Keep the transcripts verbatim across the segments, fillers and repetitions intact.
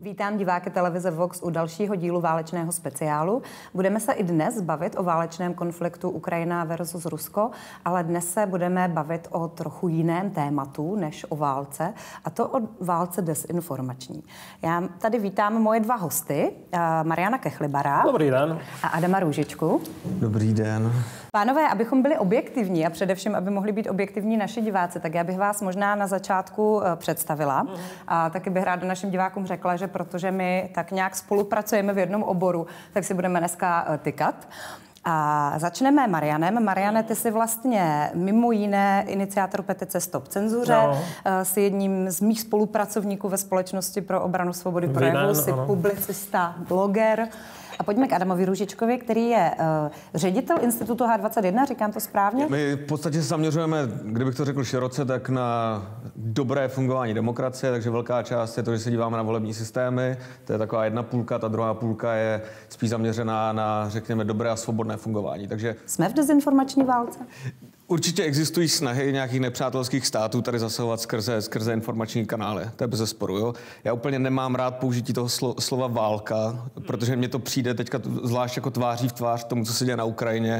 Vítám diváky televize Vox u dalšího dílu válečného speciálu. Budeme se i dnes bavit o válečném konfliktu Ukrajina versus Rusko, ale dnes se budeme bavit o trochu jiném tématu než o válce, a to o válce dezinformační. Já tady vítám moje dva hosty, Mariana Kechlibara. Dobrý den. A Adama Růžičku. Dobrý den. Pánové, abychom byli objektivní a především, aby mohli být objektivní naši diváci, tak já bych vás možná na začátku představila. Mm. A taky bych ráda našim divákům řekla, že protože my tak nějak spolupracujeme v jednom oboru, tak si budeme dneska tykat. A začneme Marianem. Mariane, ty jsi vlastně mimo jiné iniciátor petice Stop cenzuře, no. Jsi jedním z mých spolupracovníků ve Společnosti pro obranu svobody projevu, jsi publicista, bloger. A pojďme k Adamovi Růžičkovi, který je uh, ředitel Institutu H dvacet jedna, říkám to správně? My v podstatě se zaměřujeme, kdybych to řekl široce, tak na dobré fungování demokracie, takže velká část je to, že se díváme na volební systémy, to je taková jedna půlka, ta druhá půlka je spíš zaměřená na, řekněme, dobré a svobodné fungování. Takže jsme v dezinformační válce? Určitě existují snahy nějakých nepřátelských států tady zasahovat skrze, skrze informační kanály. To je bez sporu. Jo? Já úplně nemám rád použití toho slo, slova válka, protože mně to přijde teďka zvlášť jako tváří v tvář tomu, co se děje na Ukrajině.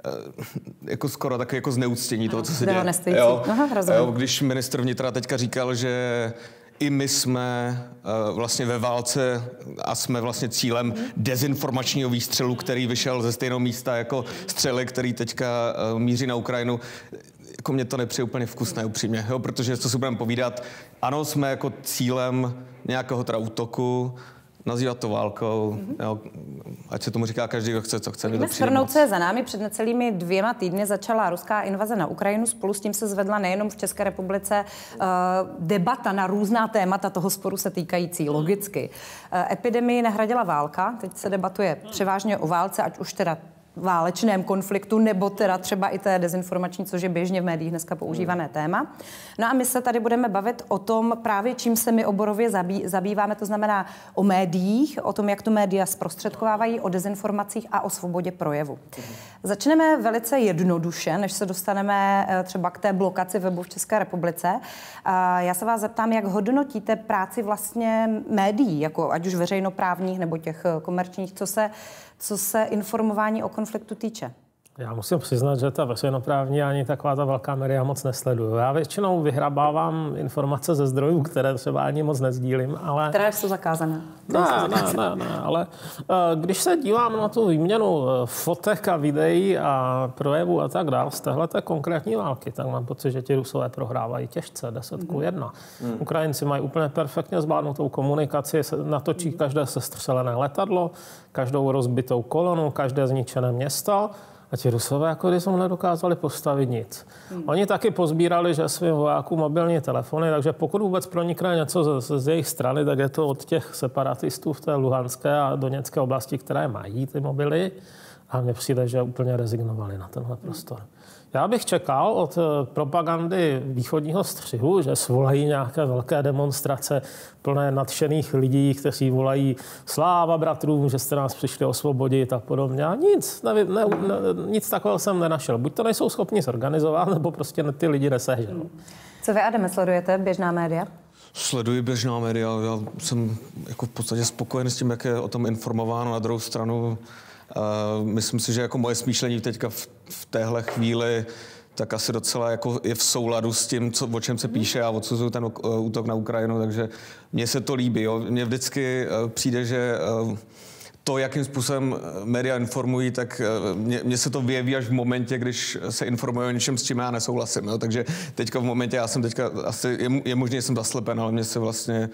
Jako skoro takové jako zneuctění toho, co se děje. Jo? Aha, jo, když ministr vnitra teďka říkal, že i my jsme uh, vlastně ve válce a jsme vlastně cílem dezinformačního výstřelu, který vyšel ze stejného místa jako střely, který teďka uh, míří na Ukrajinu. Jako mě to nepřijde úplně vkusné, upřímně, jo? Protože co si budeme povídat, ano, jsme jako cílem nějakého teda útoku, nazývat to válkou, mm-hmm. jo, ať se tomu říká každý, kdo chce, co chce. Pojďme shrnout, co je za námi. Před necelými dvěma týdny začala ruská invaze na Ukrajinu. Spolu s tím se zvedla nejenom v České republice uh, debata na různá témata toho sporu se týkající, logicky. Uh, epidemii nahradila válka. Teď se debatuje převážně o válce, ať už teda válečném konfliktu, nebo teda třeba i té dezinformační, což je běžně v médiích dneska používané téma. No a my se tady budeme bavit o tom právě, čím se my oborově zabý, zabýváme, to znamená o médiích, o tom, jak to média zprostředkovávají, o dezinformacích a o svobodě projevu. Začneme velice jednoduše, než se dostaneme třeba k té blokaci webu v České republice. Já se vás zeptám, jak hodnotíte práci vlastně médií, jako ať už veřejnoprávních nebo těch komerčních, co se co se informování o konfliktu týče? Já musím přiznat, že ta veřejnoprávní ani taková ta velká média moc nesleduju. Já většinou vyhrabávám informace ze zdrojů, které třeba ani moc nezdílím, ale... Které jsou zakázané. Ne, ne, ne, ne, ale když se dívám na tu výměnu fotek a videí a projevů a tak dál z téhleté konkrétní války, tak mám pocit, že ti Rusové prohrávají těžce, deset ku jedna. Mm. Ukrajinci mají úplně perfektně zvládnutou komunikaci, natočí každé sestřelené letadlo, každou rozbitou kolonu, každé zničené město. A ti Rusové jako když jsme nedokázali postavit nic. Hmm. Oni taky pozbírali, že svým vojákům mobilní telefony, takže pokud vůbec pronikne něco z, z jejich strany, tak je to od těch separatistů v té luhanské a doněcké oblasti, které mají ty mobily. A mně přijde, že úplně rezignovali na tenhle prostor. Já bych čekal od propagandy východního střihu, že svolají nějaké velké demonstrace plné nadšených lidí, kteří volají sláva bratrům, že jste nás přišli osvobodit a podobně. A nic, ne, ne, ne, nic takového jsem nenašel. Buď to nejsou schopni zorganizovat, nebo prostě ty lidi neseženou. Co vy, Adame, sledujete běžná média? Sleduji běžná média. Já jsem jako v podstatě spokojen s tím, jak je o tom informováno. Na druhou stranu Uh, myslím si, že jako moje smýšlení teďka v, v téhle chvíli tak asi docela jako je v souladu s tím, co, o čem se píše. Já odsuzuju ten uh, útok na Ukrajinu, takže mně se to líbí. Jo. Mně vždycky uh, přijde, že uh, to, jakým způsobem média informují, tak uh, mně, mně se to vyjeví až v momentě, když se informuje o něčem, s čím já nesouhlasím. Jo. Takže teďka v momentě, já jsem teďka, asi je, je možné, že jsem zaslepen, ale mně se vlastně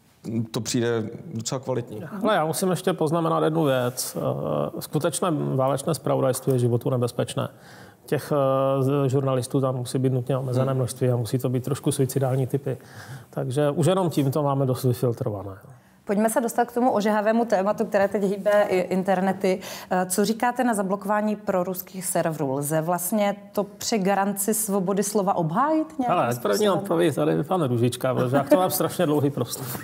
to přijde docela kvalitní. Ale já musím ještě poznamenat jednu věc. Skutečné válečné zpravodajství je životu nebezpečné. Těch žurnalistů tam musí být nutně omezené množství a musí to být trošku suicidální typy. Takže už jenom tímto máme dost vyfiltrované. Pojďme se dostat k tomu ožehavému tématu, které teď hýbe internety. Co říkáte na zablokování proruských serverů? Lze vlastně to při garanci svobody slova obhájit? Ale první odpověď tady pan Růžička, protože já to mám strašně dlouhý proslov.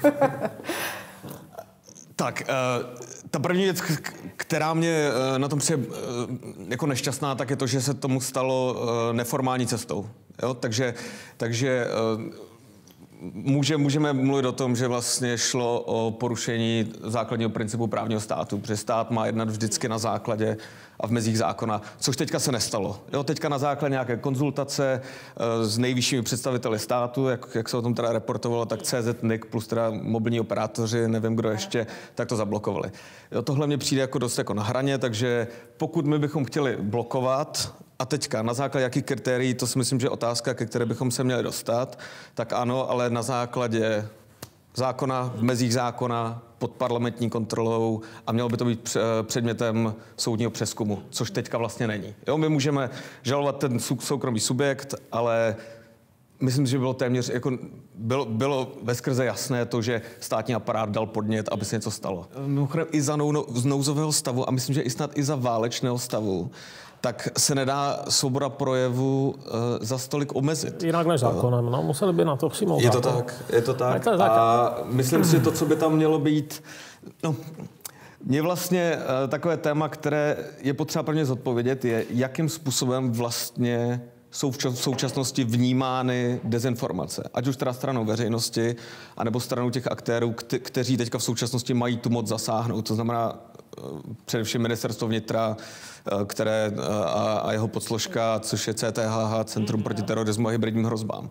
Tak, ta první věc, která mě na tom přijde jako nešťastná, tak je to, že se tomu stalo neformální cestou. Jo? Takže, takže Může, můžeme mluvit o tom, že vlastně šlo o porušení základního principu právního státu, protože stát má jednat vždycky na základě a v mezích zákona, což teďka se nestalo. Jo, teďka na základě nějaké konzultace uh, s nejvyššími představiteli státu, jak, jak se o tom teda reportovalo, tak C Z N I C plus teda mobilní operátoři, nevím kdo ještě, tak to zablokovali. Jo, tohle mně přijde jako dost jako na hraně, takže pokud my bychom chtěli blokovat, a teďka na základě jakých kritérií, to si myslím, že je otázka, ke které bychom se měli dostat, tak ano, ale na základě zákona, v mezích zákona, pod parlamentní kontrolou a mělo by to být předmětem soudního přezkumu, což teďka vlastně není. Jo, my můžeme žalovat ten soukromý subjekt, ale myslím, že bylo téměř, jako bylo, bylo veskrze jasné to, že státní aparát dal podnět, aby se něco stalo. Mimochodem i za nou, z nouzového stavu a myslím, že i snad i za válečného stavu, tak se nedá svoboda projevu uh, za stolik omezit. Jinak než zákonem, no, museli by na to přijmout. Je to tak, je to tak. Je to a myslím si, že to, co by tam mělo být, no, mě vlastně uh, takové téma, které je potřeba pro mě zodpovědět, je, jakým způsobem vlastně jsou v současnosti vnímány dezinformace. Ať už teda stranou veřejnosti, anebo stranou těch aktérů, kte- kteří teďka v současnosti mají tu moc zasáhnout. To znamená uh, především ministerstvo vnitra, které a, a jeho podsložka, což je C T H H, Centrum proti terorismu a hybridním hrozbám.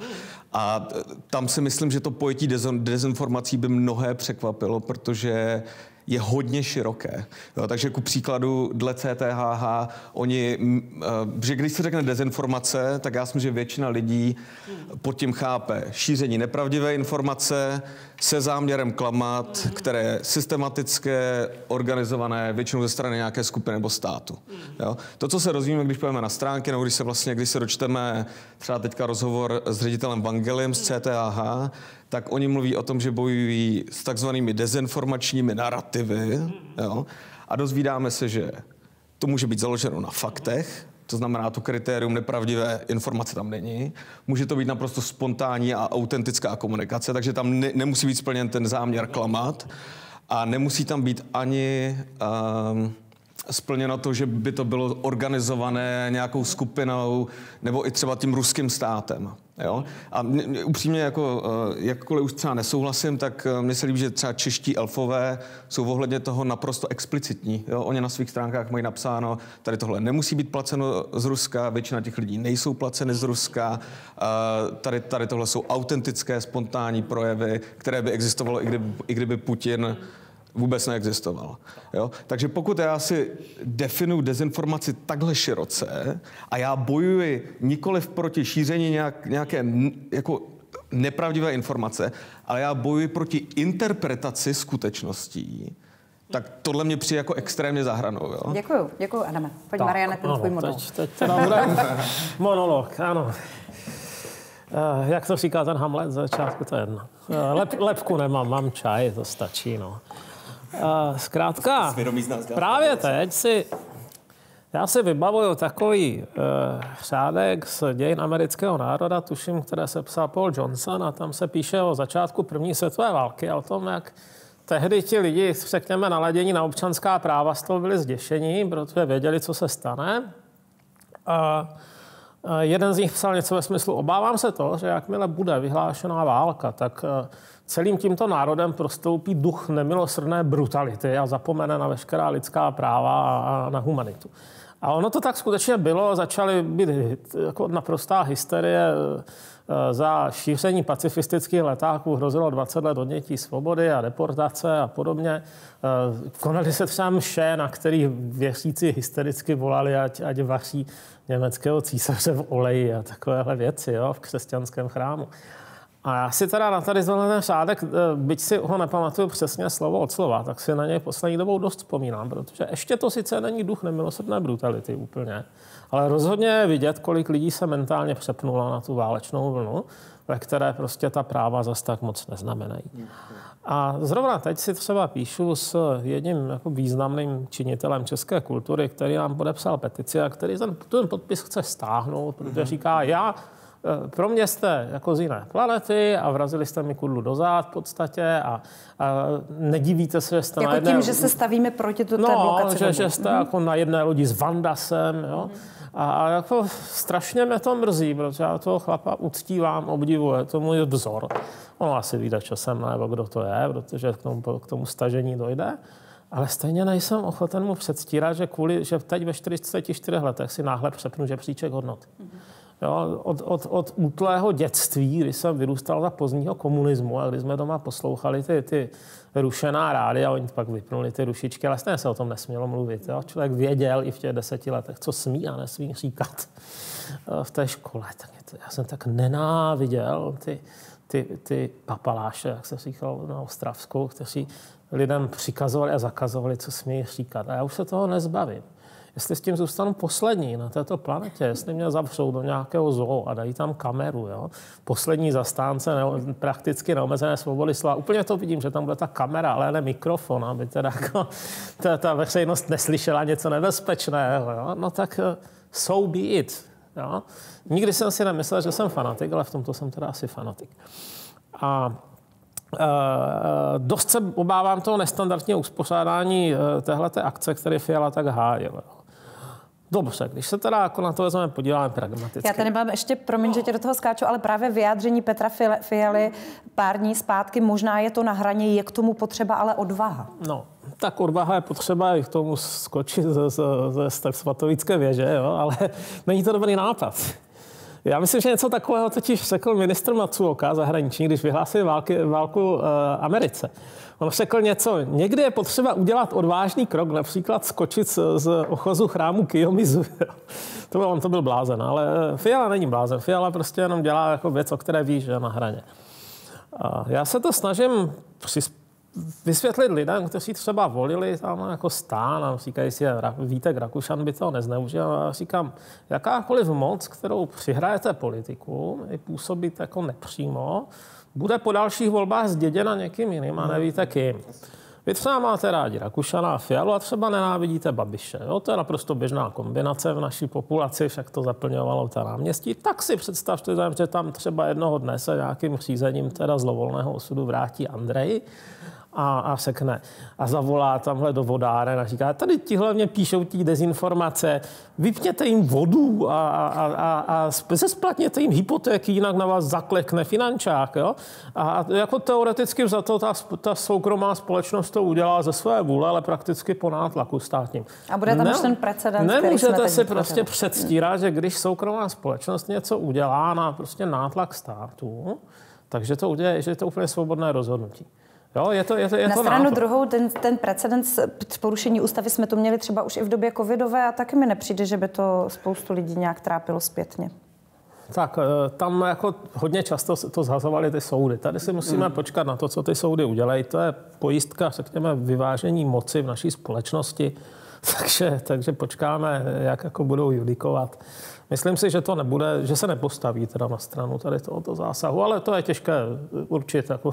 A tam si myslím, že to pojetí dezinformací by mnohé překvapilo, protože je hodně široké. Jo, takže ku příkladu dle C T H H, oni, že když se řekne dezinformace, tak já si myslím, že většina lidí pod tím chápe šíření nepravdivé informace se záměrem klamat, které je systematické, organizované, většinou ze strany nějaké skupiny nebo státu. Jo. To, co se rozvíme, když pojeme na stránky, nebo když se vlastně, když se dočteme třeba teďka rozhovor s ředitelem Vangelem z C T H H, tak oni mluví o tom, že bojují s takzvanými dezinformačními narrativy, jo? A dozvídáme se, že to může být založeno na faktech, to znamená, to kritérium nepravdivé informace tam není. Může to být naprosto spontánní a autentická komunikace, takže tam ne, nemusí být splněn ten záměr klamat a nemusí tam být ani um, splněno to, že by to bylo organizované nějakou skupinou nebo i třeba tím ruským státem. Jo? A mě, mě, upřímně, jako, jakkoliv už třeba nesouhlasím, tak mně se líbí, že třeba čeští elfové jsou ohledně toho naprosto explicitní. Jo? Oni na svých stránkách mají napsáno, tady tohle nemusí být placeno z Ruska, většina těch lidí nejsou placeny z Ruska, tady, tady tohle jsou autentické, spontánní projevy, které by existovalo, i kdyby, i kdyby Putin vůbec neexistoval. Jo? Takže pokud já si definuji dezinformaci takhle široce a já bojuji nikoliv proti šíření nějak, nějaké jako nepravdivé informace, ale já bojuji proti interpretaci skutečností, tak tohle mě přijde jako extrémně za hranou. Jo? Děkuju, děkuju, Adame. Pojď, tak, Marianne, ten tvůj monolog. Teď, teď teda bude monolog, ano. Uh, jak to říká ten Hamlet, za začátku to je jedno. Uh, lep, lepku nemám, mám čaj, to stačí, no. Uh, zkrátka, právě teď si, já si vybavuju takový uh, řádek z dějin amerického národa, tuším, které se psal Paul Johnson, a tam se píše o začátku první světové války a o tom, jak tehdy ti lidi, řekněme, naladění na občanská práva z toho byli zděšení, protože věděli, co se stane. Uh, Jeden z nich psal něco ve smyslu, obávám se to, že jakmile bude vyhlášená válka, tak celým tímto národem prostoupí duch nemilosrdné brutality a zapomene na veškerá lidská práva a na humanitu. A ono to tak skutečně bylo, začaly být jako naprostá hysterie. Za šíření pacifistických letáků hrozilo dvacet let odnětí svobody a deportace a podobně. Konaly se třeba mše, na kterých věřící hystericky volali, ať, ať vaří německého císaře v oleji a takovéhle věci, jo, v křesťanském chrámu. A já si teda na tady tenhle ten řádek, byť si ho nepamatuju přesně slovo od slova, tak si na něj poslední dobou dost vzpomínám, protože ještě to sice není duch nemilosrdné brutality úplně, ale rozhodně je vidět, kolik lidí se mentálně přepnulo na tu válečnou vlnu, ve které prostě ta práva zas tak moc neznamenají. A zrovna teď si třeba píšu s jedním jako významným činitelem české kultury, který nám podepsal petici a který ten, ten podpis chce stáhnout, protože říká, já, pro mě jste jako z jiné planety a vrazili jste mi kudlu do zád v podstatě a, a nedivíte se, že jste jako na jedné... tím, že se stavíme proti té no, blokaci. že, že jste mm. jako na jedné lodi s Vandasem, jo. Mm. A, a jako strašně mě to mrzí, protože já toho chlapa uctívám, obdivuji, to můj vzor. On asi vyjde časem, nebo kdo to je, protože k tomu, k tomu stažení dojde. Ale stejně nejsem ochoten mu předstírat, že, kvůli, že teď ve čtyřiceti čtyřech letech si náhle přepnu žebříček hodnot. Jo, od, od, od útlého dětství, kdy jsem vyrůstal za pozdního komunismu a kdy jsme doma poslouchali ty, ty rušená rádia, oni pak vypnuli ty rušičky, ale stejně se o tom nesmělo mluvit. Jo. Člověk věděl i v těch deseti letech, co smí a nesmí říkat v té škole. Tak to, já jsem tak nenáviděl ty, ty, ty papaláše, jak se říkal na Ostravsku, kteří lidem přikazovali a zakazovali, co smí říkat. A já už se toho nezbavím. Jestli s tím zůstanu poslední na této planetě, jestli mě zavřou do nějakého zoo a dají tam kameru, jo? Poslední zastánce ne, prakticky neomezené svobody slova. Úplně to vidím, že tam bude ta kamera, ale ne mikrofon, aby teda jako, ta, ta veřejnost neslyšela něco nebezpečného. Jo? No tak so be it. Jo? Nikdy jsem si nemyslel, že jsem fanatik, ale v tomto jsem teda asi fanatik. A Uh, dost se obávám toho nestandardního uspořádání uh, téhleté akce, které Fiala tak hájil. Dobře, když se teda jako na to vezmeme, podíváme pragmaticky. Já tady mám ještě, promiň, že tě do toho skáču, ale právě vyjádření Petra Fialy pár dní zpátky, možná je to na hraně, je k tomu potřeba ale odvaha. No, tak odvaha je potřeba i k tomu skočit ze, ze, ze Svatovické věže, jo, ale není to dobrý nápad. Já myslím, že něco takového totiž řekl ministr Matsuoka zahraniční, když vyhlásil války, válku uh, Americe. On řekl něco, někdy je potřeba udělat odvážný krok, například skočit z, z ochozu chrámu Kiyomizu. To byl, on to byl blázen, ale Fiala není blázen. Fiala prostě jenom dělá jako věc, o které ví, že je na hraně. A já se to snažím přispět vysvětlit lidem, kteří třeba volili tam jako stán a říkají si, Vítek Rakušan by to nezneužil. A říkám, jakákoliv moc, kterou přihrajete politikům, i působit jako nepřímo, bude po dalších volbách zděděna někým jiným a nevíte kým. Vy třeba máte rádi Rakušana a Fialu a třeba nenávidíte Babiše. Jo? To je naprosto běžná kombinace v naší populaci, však to zaplňovalo ta náměstí. Tak si představte, že tam třeba jednoho dne se nějakým řízením teda zlovolného osudu vrátí Andrej a, a sekne a zavolá tamhle do vodáren a říká, tady ti hlavně píšou tí dezinformace, vypněte jim vodu a, a, a, a zesplatněte jim hypotéky, jinak na vás zaklekne finančák. Jo? A jako teoreticky za to ta, ta soukromá společnost to udělá ze své vůle, ale prakticky po nátlaku státním. A bude tam ne, už ten precedens, nemůžete si prostě předstírat, že když soukromá společnost něco udělá na prostě nátlak státu, takže to udělá, že je to úplně svobodné rozhodnutí. Jo, je to, je to, je na to stranu nápad. druhou, ten, ten precedens porušení ústavy jsme to měli třeba už i v době covidové a taky mi nepřijde, že by to spoustu lidí nějak trápilo zpětně. Tak tam jako hodně často to zhazovaly ty soudy. Tady si musíme mm. počkat na to, co ty soudy udělají. To je pojistka, řekněme, vyvážení moci v naší společnosti. Takže, takže počkáme, jak jako budou judikovat. Myslím si, že to nebude, že se nepostaví teda na stranu tady tohoto zásahu, ale to je těžké určit. Jako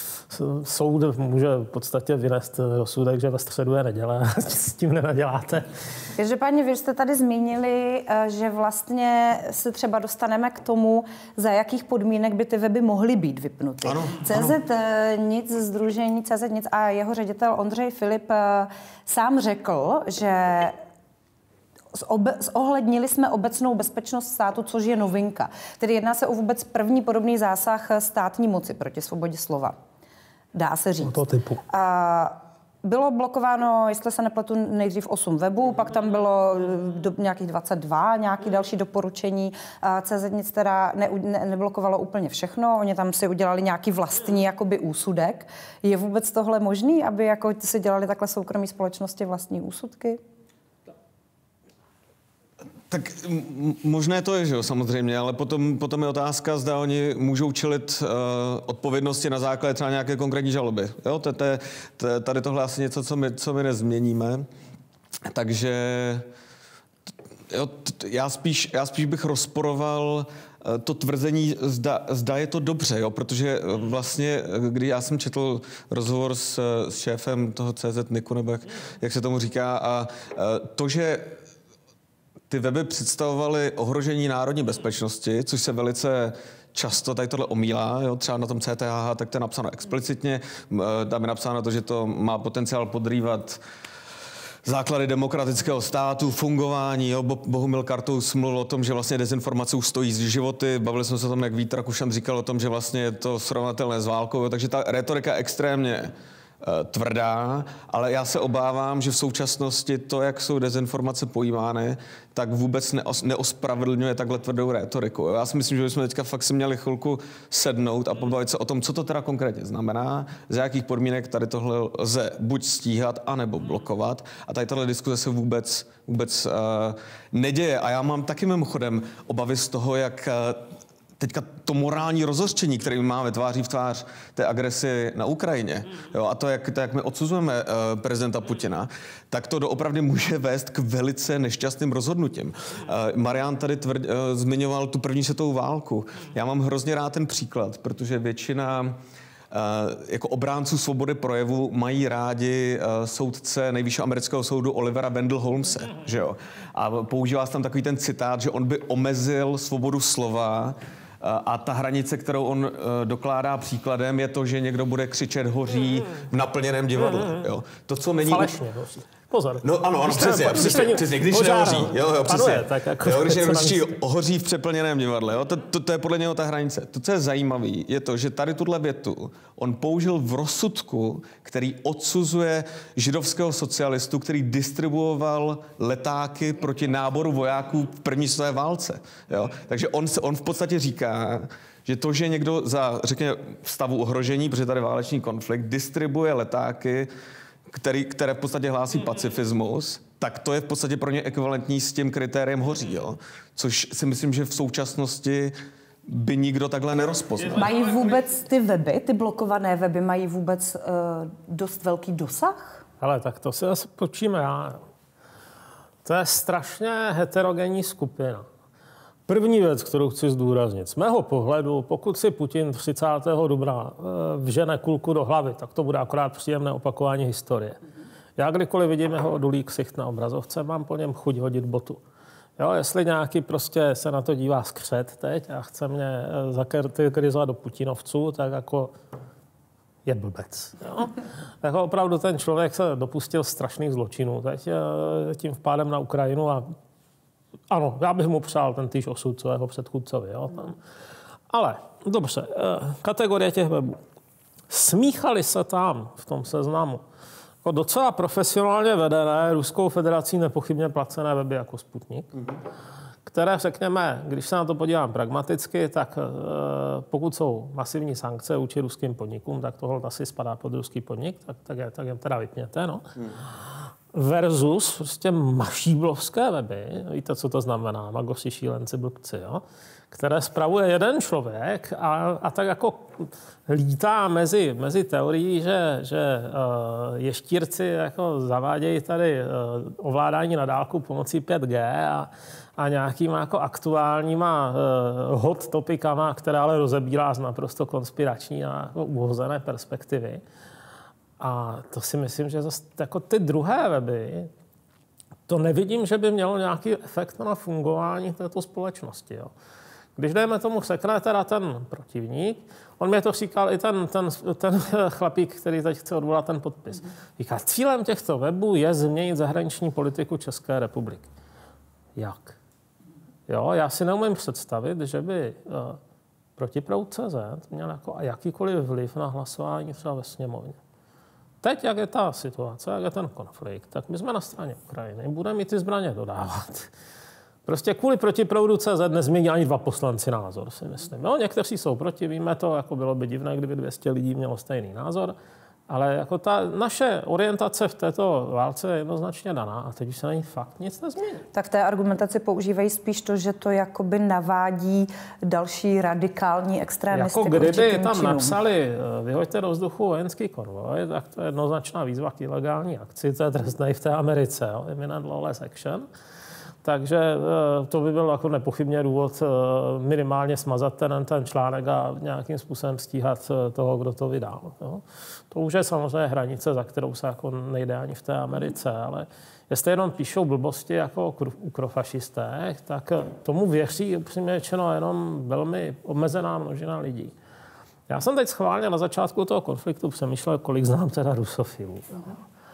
soud může v podstatě vynést rozsudek, že ve středu je neděle a s tím nenaděláte. Každopádně vy jste tady zmínili, že vlastně se třeba dostaneme k tomu, za jakých podmínek by ty weby mohly být vypnuty. Ano, C Z ano. Nic, sdružení C Z Nic a jeho ředitel Ondřej Filip sám řekl, že zohlednili jsme obecnou bezpečnost státu, což je novinka. Tedy jedná se o vůbec první podobný zásah státní moci proti svobodě slova. Dá se říct. To typu. A bylo blokováno, jestli se nepletu, nejdřív osm webů, pak tam bylo do nějakých dvacet dva, nějaký další doporučení. C Z Nic teda ne, ne, neblokovalo úplně všechno, oni tam si udělali nějaký vlastní jakoby úsudek. Je vůbec tohle možný, aby jako si dělali takhle soukromí společnosti vlastní úsudky? Tak m- možné to je, že jo, samozřejmě, ale potom, potom je otázka, zda oni můžou čelit uh, odpovědnosti na základě třeba nějaké konkrétní žaloby. Jo, to, to, to, tady tohle asi něco, co my, co my nezměníme. Takže jo, t- já, spíš, já spíš bych rozporoval uh, to tvrzení, zda, zda je to dobře, jo, protože vlastně, když já jsem četl rozhovor s, s šéfem toho C Z Niku, nebo jak, jak se tomu říká, a uh, to, že ty weby představovaly ohrožení národní bezpečnosti, což se velice často tady tohle omílá. Jo? Třeba na tom C T H H, tak to je napsáno explicitně. Tam je napsáno to, že to má potenciál podrývat základy demokratického státu, fungování. Jo. Bohumil Kartous mluvil o tom, že vlastně dezinformace už stojí z životy. Bavili jsme se o tom, jak Vít Rakušan říkal o tom, že vlastně je to srovnatelné s válkou. Jo. Takže ta retorika je extrémně tvrdá, ale já se obávám, že v současnosti to, jak jsou dezinformace pojímány, tak vůbec neos, neospravedlňuje takhle tvrdou rétoriku. Já si myslím, že bychom teďka fakt si měli chvilku sednout a pobavit se o tom, co to teda konkrétně znamená, za jakých podmínek tady tohle lze buď stíhat, anebo blokovat. A tady tahle diskuze se vůbec, vůbec uh, neděje. A já mám taky mimochodem obavy z toho, jak uh, teďka to morální rozhořčení, které máme tváří v tvář té agresi na Ukrajině, jo, a to, jak, to, jak my odsuzujeme uh, prezidenta Putina, tak to doopravdy může vést k velice nešťastným rozhodnutím. Uh, Marian tady tvrd, uh, zmiňoval tu první světovou válku. Já mám hrozně rád ten příklad, protože většina uh, jako obránců svobody projevu mají rádi uh, soudce nejvyššího amerického soudu Olivera Wendell Holmese, že jo? A používá se tam takový ten citát, že on by omezil svobodu slova. A ta hranice, kterou on dokládá příkladem, je to, že někdo bude křičet hoří v naplněném divadle. Jo. To, co není... Falešně. Pozor. No ano, ano, přesně, přesně, přesně, když nehoří. Jo, jo, přesně. Panuje, tak jako jo, když někdo hoří v přeplněném divadle. Jo, to, to, to je podle něho ta hranice. To, co je zajímavé, je to, že tady tuhle větu on použil v rozsudku, který odsuzuje židovského socialistu, který distribuoval letáky proti náboru vojáků v první světové válce. Jo. Takže on, se, on v podstatě říká, že to, že někdo za, řekněme, stavu ohrožení, protože tady válečný konflikt, distribuje letáky, Který, které v podstatě hlásí pacifismus, tak to je v podstatě pro ně ekvivalentní s tím kritériem hoří, jo? Což si myslím, že v současnosti by nikdo takhle nerozpoznal. Mají vůbec ty weby, ty blokované weby, mají vůbec uh, dost velký dosah? Ale tak to si zase počíme. Já. To je strašně heterogenní skupina. První věc, kterou chci zdůraznit. Z mého pohledu, pokud si Putin třicátého dubna vžene kulku do hlavy, tak to bude akorát příjemné opakování historie. Já kdykoliv vidím jeho odulý ksicht na obrazovce, mám po něm chuť hodit botu. Jo, jestli nějaký prostě se na to dívá skřet teď a chce mě zakarterizovat do putinovců, tak jako je blbec. Jo? Jako opravdu ten člověk se dopustil strašných zločinů teď tím vpádem na Ukrajinu a ano, já bych mu přál ten týž osud, co jeho předchůdcovi. Jo, tam. Ale, dobře, kategorie těch webů. Smíchali se tam v tom seznamu jako docela profesionálně vedené Ruskou federací nepochybně placené weby jako Sputnik, mm-hmm. které, řekněme, když se na to podívám pragmaticky, tak pokud jsou masivní sankce vůči ruským podnikům, tak tohle asi spadá pod ruský podnik, tak, tak, je, tak je teda vypněte, no. Mm. Versus prostě mašíblovské weby, víte, co to znamená, magosi, šílenci, blbci, jo? Které spravuje jeden člověk a, a tak jako lítá mezi, mezi teorií, že, že uh, ještírci jako zavádějí tady uh, ovládání na dálku pomocí pět G a, a nějakýma jako aktuálníma uh, hot topikama, které ale rozebírá z naprosto konspirační a jako uhozené perspektivy. A to si myslím, že zase jako ty druhé weby, to nevidím, že by mělo nějaký efekt na fungování této společnosti. Jo. Když dejme tomu sekne teda ten protivník, on mě to říkal i ten, ten, ten chlapík, který teď chce odvolat ten podpis. Říká, cílem těchto webů je změnit zahraniční politiku České republiky. Jak? Jo, já si neumím představit, že by uh, protiproud tečka cé zet měl jako jakýkoliv vliv na hlasování třeba ve sněmovně. Teď, jak je ta situace, jak je ten konflikt, tak my jsme na straně Ukrajiny, budeme mít ty zbraně dodávat. Prostě kvůli protiproudu tečka cé zet nezmění ani dva poslanci názor, si myslím. No, někteří jsou proti, víme to, jako bylo by divné, kdyby dvě stě lidí mělo stejný názor, ale jako ta naše orientace v této válce je jednoznačně daná a teď už se na ní fakt nic nezmění. Tak té argumentaci používají spíš to, že to jakoby navádí další radikální extrémisty. Jako kdyby tam činům. Napsali, vyhoďte do vzduchu vojenský konvoj, tak to je jednoznačná výzva k ilegální akci, to je trestné v té Americe, jo, imminent lawless action. Takže to by byl jako nepochybně důvod minimálně smazat ten, ten článek a nějakým způsobem stíhat toho, kdo to vydal. Jo. To už je samozřejmě hranice, za kterou se jako nejde ani v té Americe, ale jestli jenom píšou blbosti jako ukrofašisté, tak tomu věří upřímně řečeno jenom velmi omezená množina lidí. Já jsem teď schválně na začátku toho konfliktu přemýšlel, kolik znám teda rusofilů.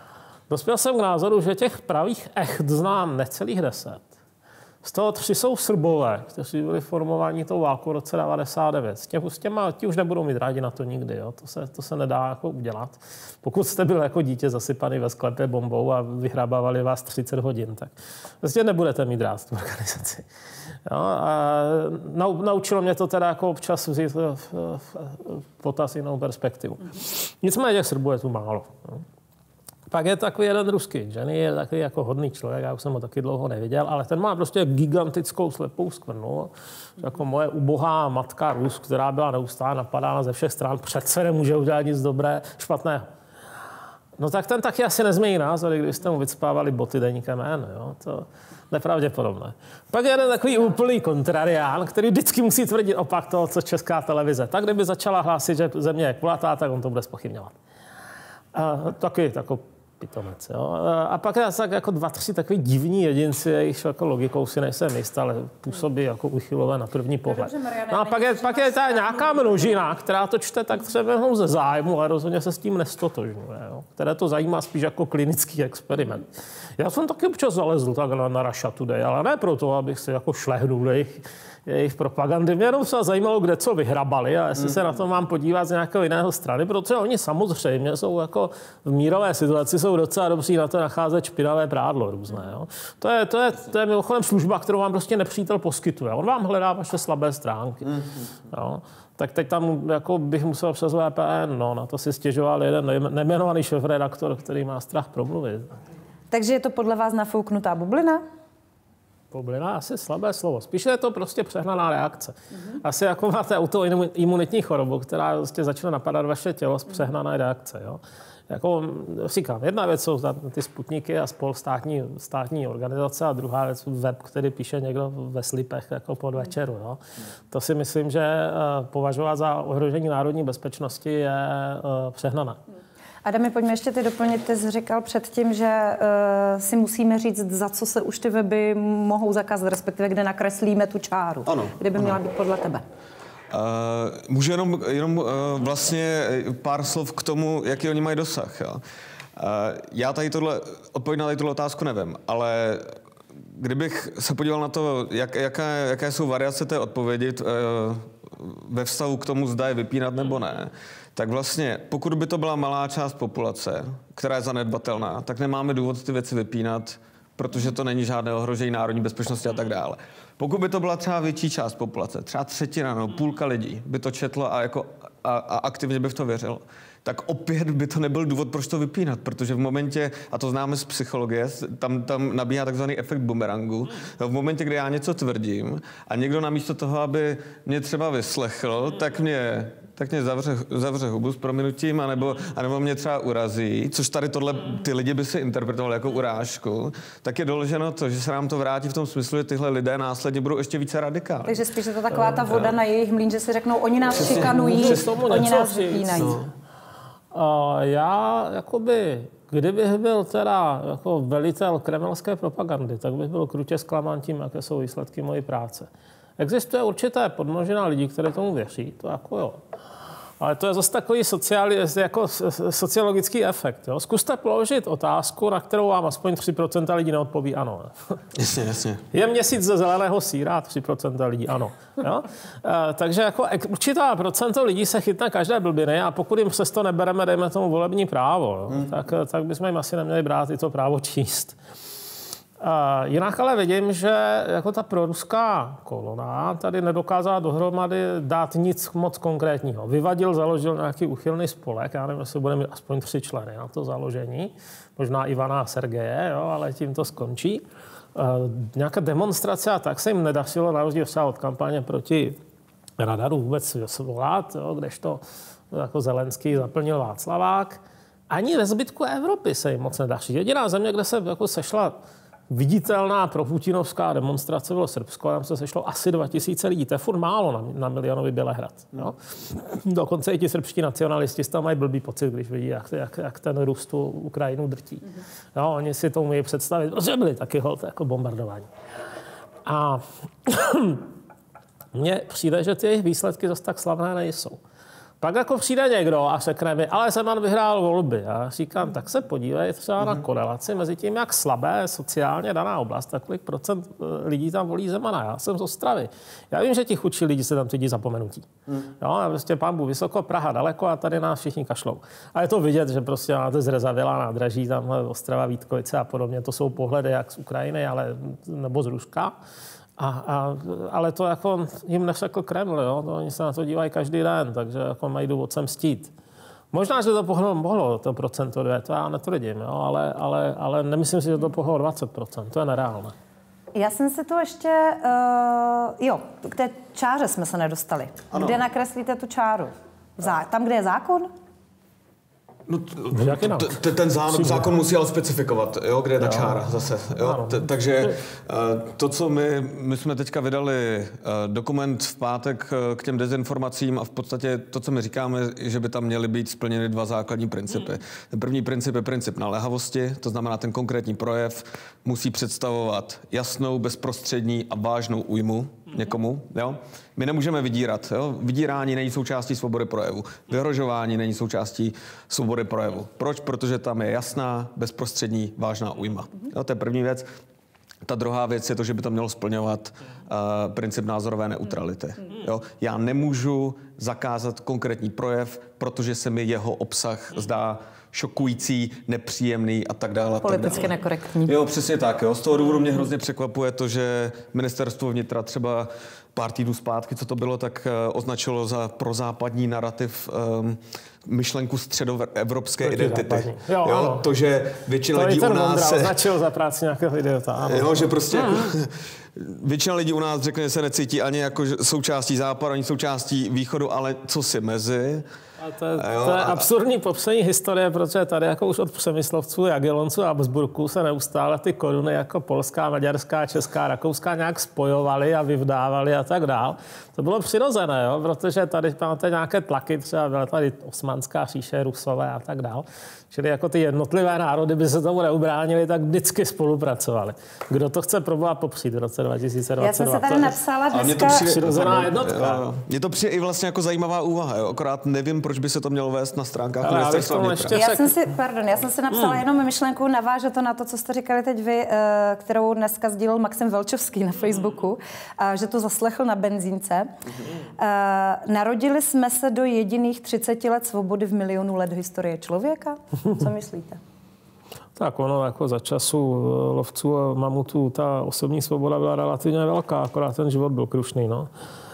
Dospěl jsem k názoru, že těch pravých echt znám necelých deset. Z toho tři jsou Srbové, kteří byli formováni tou válkou v roce devadesát devět. S, těm, s těma, ti už nebudou mít rádi na to nikdy. Jo? To, se, to se nedá jako udělat. Pokud jste byl jako dítě zasypaný ve sklepě bombou a vyhrabávali vás třicet hodin, tak vlastně nebudete mít rád tu organizaci. Jo? A naučilo mě to teda jako občas vzít v, v, v potaz jinou perspektivu. Nicméně těch Srbů je tu málo. Jo? Pak je takový jeden ruský inženýr, takový jako hodný člověk, já už jsem ho taky dlouho neviděl, ale ten má prostě gigantickou slepou skvrnu. Jako moje ubohá matka Rus, která byla neustále napadána ze všech stran, přece nemůže udělat nic dobré, špatného. No tak ten taky asi nezmění názory, když jste mu vycpávali boty deníkem N, jo, to nepravděpodobné. Pak je jeden takový úplný kontrarián, který vždycky musí tvrdit opak toho, co česká televize. Tak kdyby začala hlásit, že země je kulatá, tak on to bude zpochybňovat. A taky takový pitomec, jo. A pak je tak jako dva, tři takový divní jedinci, jejichž jako logikou si nejsem jist, ale působí jako uchylové na první pohled. No a pak je, pak je ta nějaká množina, která to čte tak třeba ze zájmu, ale rozhodně se s tím nestotožňuje, jo. Které to zajímá spíš jako klinický experiment. Já jsem taky občas zalezl takhle na Russia Today, ale ne proto, abych si jako šlehnul jejich, jejich propagandy. Mě jenom se zajímalo, kde co vyhrabali a jestli mm. se na to mám podívat z nějakého jiného strany, protože oni samozřejmě jsou jako v mírové situaci, jsou docela dobří na to nacházet špinavé prádlo různé. Jo. To je, to je, to je mimochodem služba, kterou vám prostě nepřítel poskytuje. On vám hledá vaše slabé stránky. Mm. Jo. Tak teď tam jako bych musel přes V P N, no, na to si stěžoval jeden nejmenovaný šéfredaktor, který má strach promluvit. Takže je to podle vás nafouknutá bublina? Bublina asi slabé slovo. Spíš je to prostě přehnaná reakce. Mm-hmm. Asi jako máte autoimunitní chorobu, která prostě začne napadat vaše tělo z přehnané reakce. Jo? Jako, říkám, jedna věc jsou ty Sputniky a spol státní, státní organizace a druhá věc web, který píše někdo ve slipech jako pod večeru. Jo? To si myslím, že považovat za ohrožení národní bezpečnosti je přehnané. Adame, pojďme ještě ty doplnit. Ty jsi říkal předtím, že uh, si musíme říct, za co se už ty weby mohou zakázat, respektive kde nakreslíme tu čáru. Ano, kde by ano. měla být podle tebe? Uh, můžu jenom, jenom uh, vlastně pár slov k tomu, jaký oni mají dosah. Jo? Uh, já tady tohle, odpověď na tady tuhle otázku nevím, ale kdybych se podíval na to, jak, jaké, jaké jsou variace té odpovědi uh, ve vztahu k tomu, zda je vypínat nebo ne, tak vlastně, pokud by to byla malá část populace, která je zanedbatelná, tak nemáme důvod ty věci vypínat, protože to není žádné ohrožení národní bezpečnosti a tak dále. Pokud by to byla třeba větší část populace, třeba třetina nebo půlka lidí by to četlo a, jako, a, a aktivně by v to věřilo, tak opět by to nebyl důvod, proč to vypínat, protože v momentě, a to známe z psychologie, tam, tam nabíhá takzvaný efekt bumerangu, v momentě, kdy já něco tvrdím a někdo namísto toho, aby mě třeba vyslechl, tak mě... tak mě zavře, zavře hubu s prominutím, anebo, anebo mě třeba urazí, což tady tohle ty lidi by si interpretovali jako urážku, tak je doloženo to, že se nám to vrátí v tom smyslu, že tyhle lidé následně budou ještě více radikální. Takže spíš je to taková ta voda na jejich mlýn, že si řeknou, oni nás šikanují, oni nás vypínají. No. Uh, já jakoby, kdybych byl teda jako velitel kremelské propagandy, tak bych byl krutě zklamán tím, jaké jsou výsledky mojí práce. Existuje určité podmnožina lidí, které tomu věří, to jako jo. Ale to je zase takový sociální, jako sociologický efekt. Jo? Zkuste položit otázku, na kterou vám aspoň tři procenta lidí neodpoví ano. Jasně, jasně. Je měsíc ze zeleného sýra, tři procenta lidí ano. Jo? E, takže jako určitá procento lidí se chytne každé blbiny a pokud jim přesto nebereme, dejme tomu volební právo, jo? Hmm. tak, tak bychom jim asi neměli brát i to právo číst. Uh, jinak ale vidím, že jako ta proruská kolona tady nedokázala dohromady dát nic moc konkrétního. Vyvadil, založil nějaký uchylný spolek, já nevím, jestli bude mít aspoň tři členy na to založení, možná Ivana a Sergeje, jo, ale tím to skončí. Uh, nějaká demonstrace a tak se jim nedařilo, na rozdíl třeba od kampaně proti radaru vůbec svolat, jo, kdežto jako Zelenský zaplnil Václavák. Ani ve zbytku Evropy se jim moc nedaří. Jediná země, kde se jako sešla viditelná proputinovská demonstrace, bylo Srbsko, tam se sešlo asi dva tisíce lidí. To je furt málo na, na milionový Bělehrad. No. Dokonce i ti srbští nacionalisti tam mají blbý pocit, když vidí, jak, jak, jak ten Rus tu Ukrajinu drtí. No, oni si to umějí představit, protože byli taky holt jako bombardování. A mně přijde, že ty jejich výsledky zase tak slavné nejsou. Pak jako přijde někdo a řekne mi, ale Zeman vyhrál volby. Já říkám, tak se podívej třeba na korelaci mezi tím, jak slabé sociálně daná oblast, tak kolik procent lidí tam volí Zemana. Já jsem z Ostravy. Já vím, že ti chudší lidi se tam cítí zapomenutí. Hmm. Jo, a prostě pán Bůh vysoko, Praha daleko a tady nás všichni kašlou. A je to vidět, že prostě máte zrezavělá nádraží, tam Ostrava, Vítkovice a podobně. To jsou pohledy jak z Ukrajiny, ale nebo z Ruska. A, a, ale to jako jim neřekl Kreml, jo? To oni se na to dívají každý den, takže jako mají důvod se mstít. Možná, že to pohlo, mohlo to procento dvě, to já netvrdím, jo? Ale, ale, ale nemyslím si, že to pohlo dvacet procent, to je nereálné. Já jsem se tu ještě, uh, jo, k té čáře jsme se nedostali. Ano. Kde nakreslíte tu čáru? Zá, tam, kde je zákon? No, t- ten zákon, zákon musí ale specifikovat, jo, kde je ta čára zase. Jo? T- takže to, co my, my jsme teďka vydali dokument v pátek k těm dezinformacím a v podstatě to, co my říkáme, že by tam měly být splněny dva základní principy. Ten první princip je princip naléhavosti, to znamená ten konkrétní projev musí představovat jasnou, bezprostřední a vážnou újmu někomu, jo? My nemůžeme vydírat, jo? Vydírání není součástí svobody projevu. Vyhrožování není součástí svobody projevu. Proč? Protože tam je jasná, bezprostřední, vážná újma. Jo? To je první věc. Ta druhá věc je to, že by to mělo splňovat uh, princip názorové neutrality. Jo? Já nemůžu zakázat konkrétní projev, protože se mi jeho obsah zdá šokující, nepříjemný a tak dále. Politicky dále. nekorektní. Jo, přesně tak. Jo. Z toho důvodu mě hrozně překvapuje to, že ministerstvo vnitra třeba pár týdnů zpátky, co to bylo, tak uh, označilo za prozápadní narrativ um, myšlenku středoevropské identity. Jo, jo, to, že většina to lidí u nás se... označil za práci nějakého idiota. Ano. Jo, že prostě jako, většina lidí u nás řekne, že se necítí ani jako součástí západu, ani součástí východu, ale co si mezi. A to, je, jo, to je absurdní popsání historie, protože tady jako už od Přemyslovců, Jagellonců a Habsburků se neustále ty koruny jako polská, maďarská, česká, rakouská nějak spojovaly a vyvdávaly a tak dál. To bylo přirozené, jo, protože tady máte nějaké tlaky, třeba byla tady Osmanská říše, Rusové a tak dál. Čili jako ty jednotlivé národy by se tomu neubránili, tak vždycky spolupracovali. Kdo to chce probovat popřít v roce dva tisíce dvacet dva? Já jsem se tady napsala dneska... Přirozená jednotka. Mně to přijde i vlastně jako zajímavá úvaha, jo. Akorát nevím, proč by se to mělo vést na stránkách ministerstva vnitra. Já jsem si, pardon, já jsem si napsala hmm. jenom myšlenku, naváže to na to, co jste říkali teď vy, kterou dneska sdílel Maxim Velčovský na Facebooku, že to zaslechl na benzínce. Narodili jsme se do jediných třiceti let svobody v milionu let historie člověka? Co myslíte? Tak ono jako za času lovců a mamutů ta osobní svoboda byla relativně velká, akorát ten život byl krušný, no.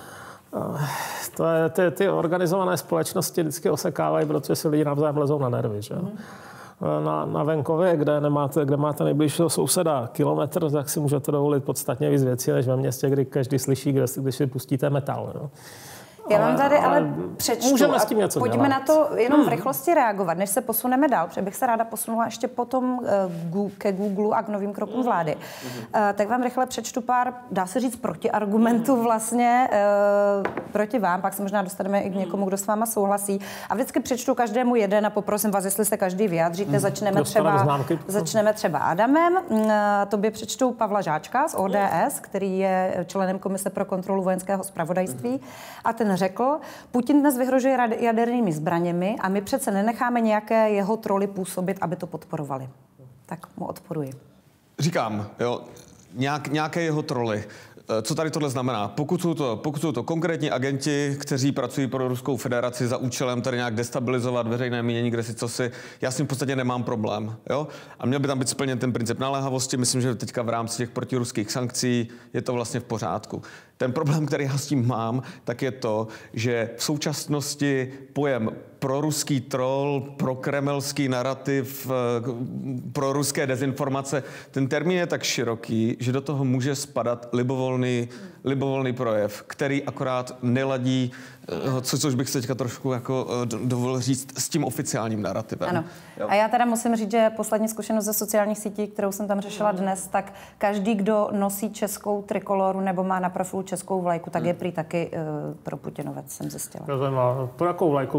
To je, ty, ty organizované společnosti vždycky osekávají, protože si lidi navzájem lezou na nervy, že? Mm. Na, na venkově, kde, nemáte, kde máte nejbližšího souseda kilometr, tak si můžete dovolit podstatně víc věcí, než ve městě, kdy každý slyší, kde, když si pustíte metal. No. Já vám tady ale, ale přečtu můžeme s tím něco pojďme dělat. na to jenom v rychlosti reagovat, než se posuneme dál, protože bych se ráda posunula ještě potom ke Google a k novým krokům vlády. Mm-hmm. Tak vám rychle přečtu pár, dá se říct, protiargumentů vlastně proti vám, pak se možná dostaneme i k někomu, kdo s váma souhlasí. A vždycky přečtu každému jeden a poprosím vás, jestli se každý vyjádříte. Mm. Začneme, třeba, začneme třeba Adamem. Tobě přečtu Pavla Žáčka z O D S, který je členem Komise pro kontrolu vojenského zpravodajství. Mm. A ten řekl, Putin dnes vyhrožuje jadernými zbraněmi a my přece nenecháme nějaké jeho troly působit, aby to podporovali. Tak mu odporuji. Říkám, jo, nějak, nějaké jeho troly. Co tady tohle znamená? Pokud jsou, to, pokud jsou to konkrétní agenti, kteří pracují pro Ruskou federaci za účelem tady nějak destabilizovat veřejné mínění, kde si co si, já s tím v podstatě nemám problém. Jo? A měl by tam být splněn ten princip naléhavosti. Myslím, že teďka v rámci těch protiruských sankcí je to vlastně v pořádku. Ten problém, který já s tím mám, tak je to, že v současnosti pojem proruský troll, prokremelský narrativ, proruské dezinformace, ten termín je tak široký, že do toho může spadat libovolný, libovolný projev, který akorát neladí, co, což bych se teďka trošku jako dovolil říct, s tím oficiálním narrativem. Ano. A já teda musím říct, že poslední zkušenost ze sociálních sítí, kterou jsem tam řešila dnes, tak každý, kdo nosí českou trikoloru nebo má na profilu českou vlajku, tak je prý taky uh, pro Putinovec, jsem zjistila. Pro jakou vlajkou se teda máme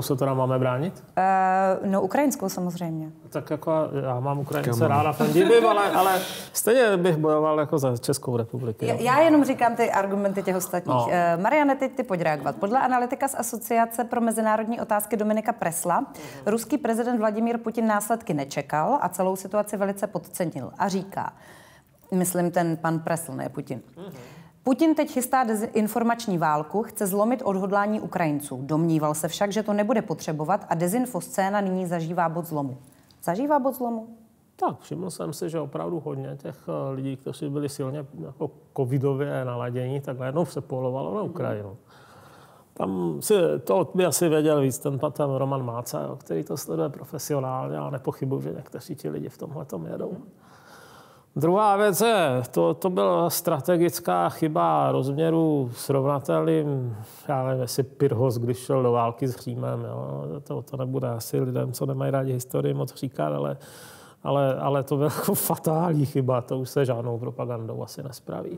máme bránit? Uh, no, ukrajinskou samozřejmě. Tak jako já mám Ukrajince ráda, fandím, ale, ale stejně bych bojoval jako za Českou republiku. Já, já jenom říkám ty argumenty těch ostatních. No. Uh, Mariane, teď ty pojď reagovat. Podle analytika z Asociace pro mezinárodní otázky Dominika Presla, uh-huh. ruský prezident Vladimír Putin následky nečekal a celou situaci velice podcenil. A říká, myslím ten pan Presl, ne Putin. Uh-huh. Putin teď chystá dezinformační válku, chce zlomit odhodlání Ukrajinců. Domníval se však, že to nebude potřebovat a dezinfoscéna nyní zažívá bod zlomu. Zažívá bod zlomu? Tak, všiml jsem si, že opravdu hodně těch lidí, kteří byli silně jako covidově naladění, tak najednou se polovalo na Ukrajinu. Tam si, to by asi věděl víc ten patem Roman Máca, jo, který to sleduje profesionálně, a nepochybuji, že někteří ti lidi v tomhletom jedou. Druhá věc je, to, to byla strategická chyba rozměru srovnatelným, já nevím, jestli Pyrrhos, když šel do války s Římem. Jo. To, to nebude asi lidem, co nemají rádi historii, moc říkat, ale, ale, ale to byla jako fatální chyba, to už se žádnou propagandou asi nespraví.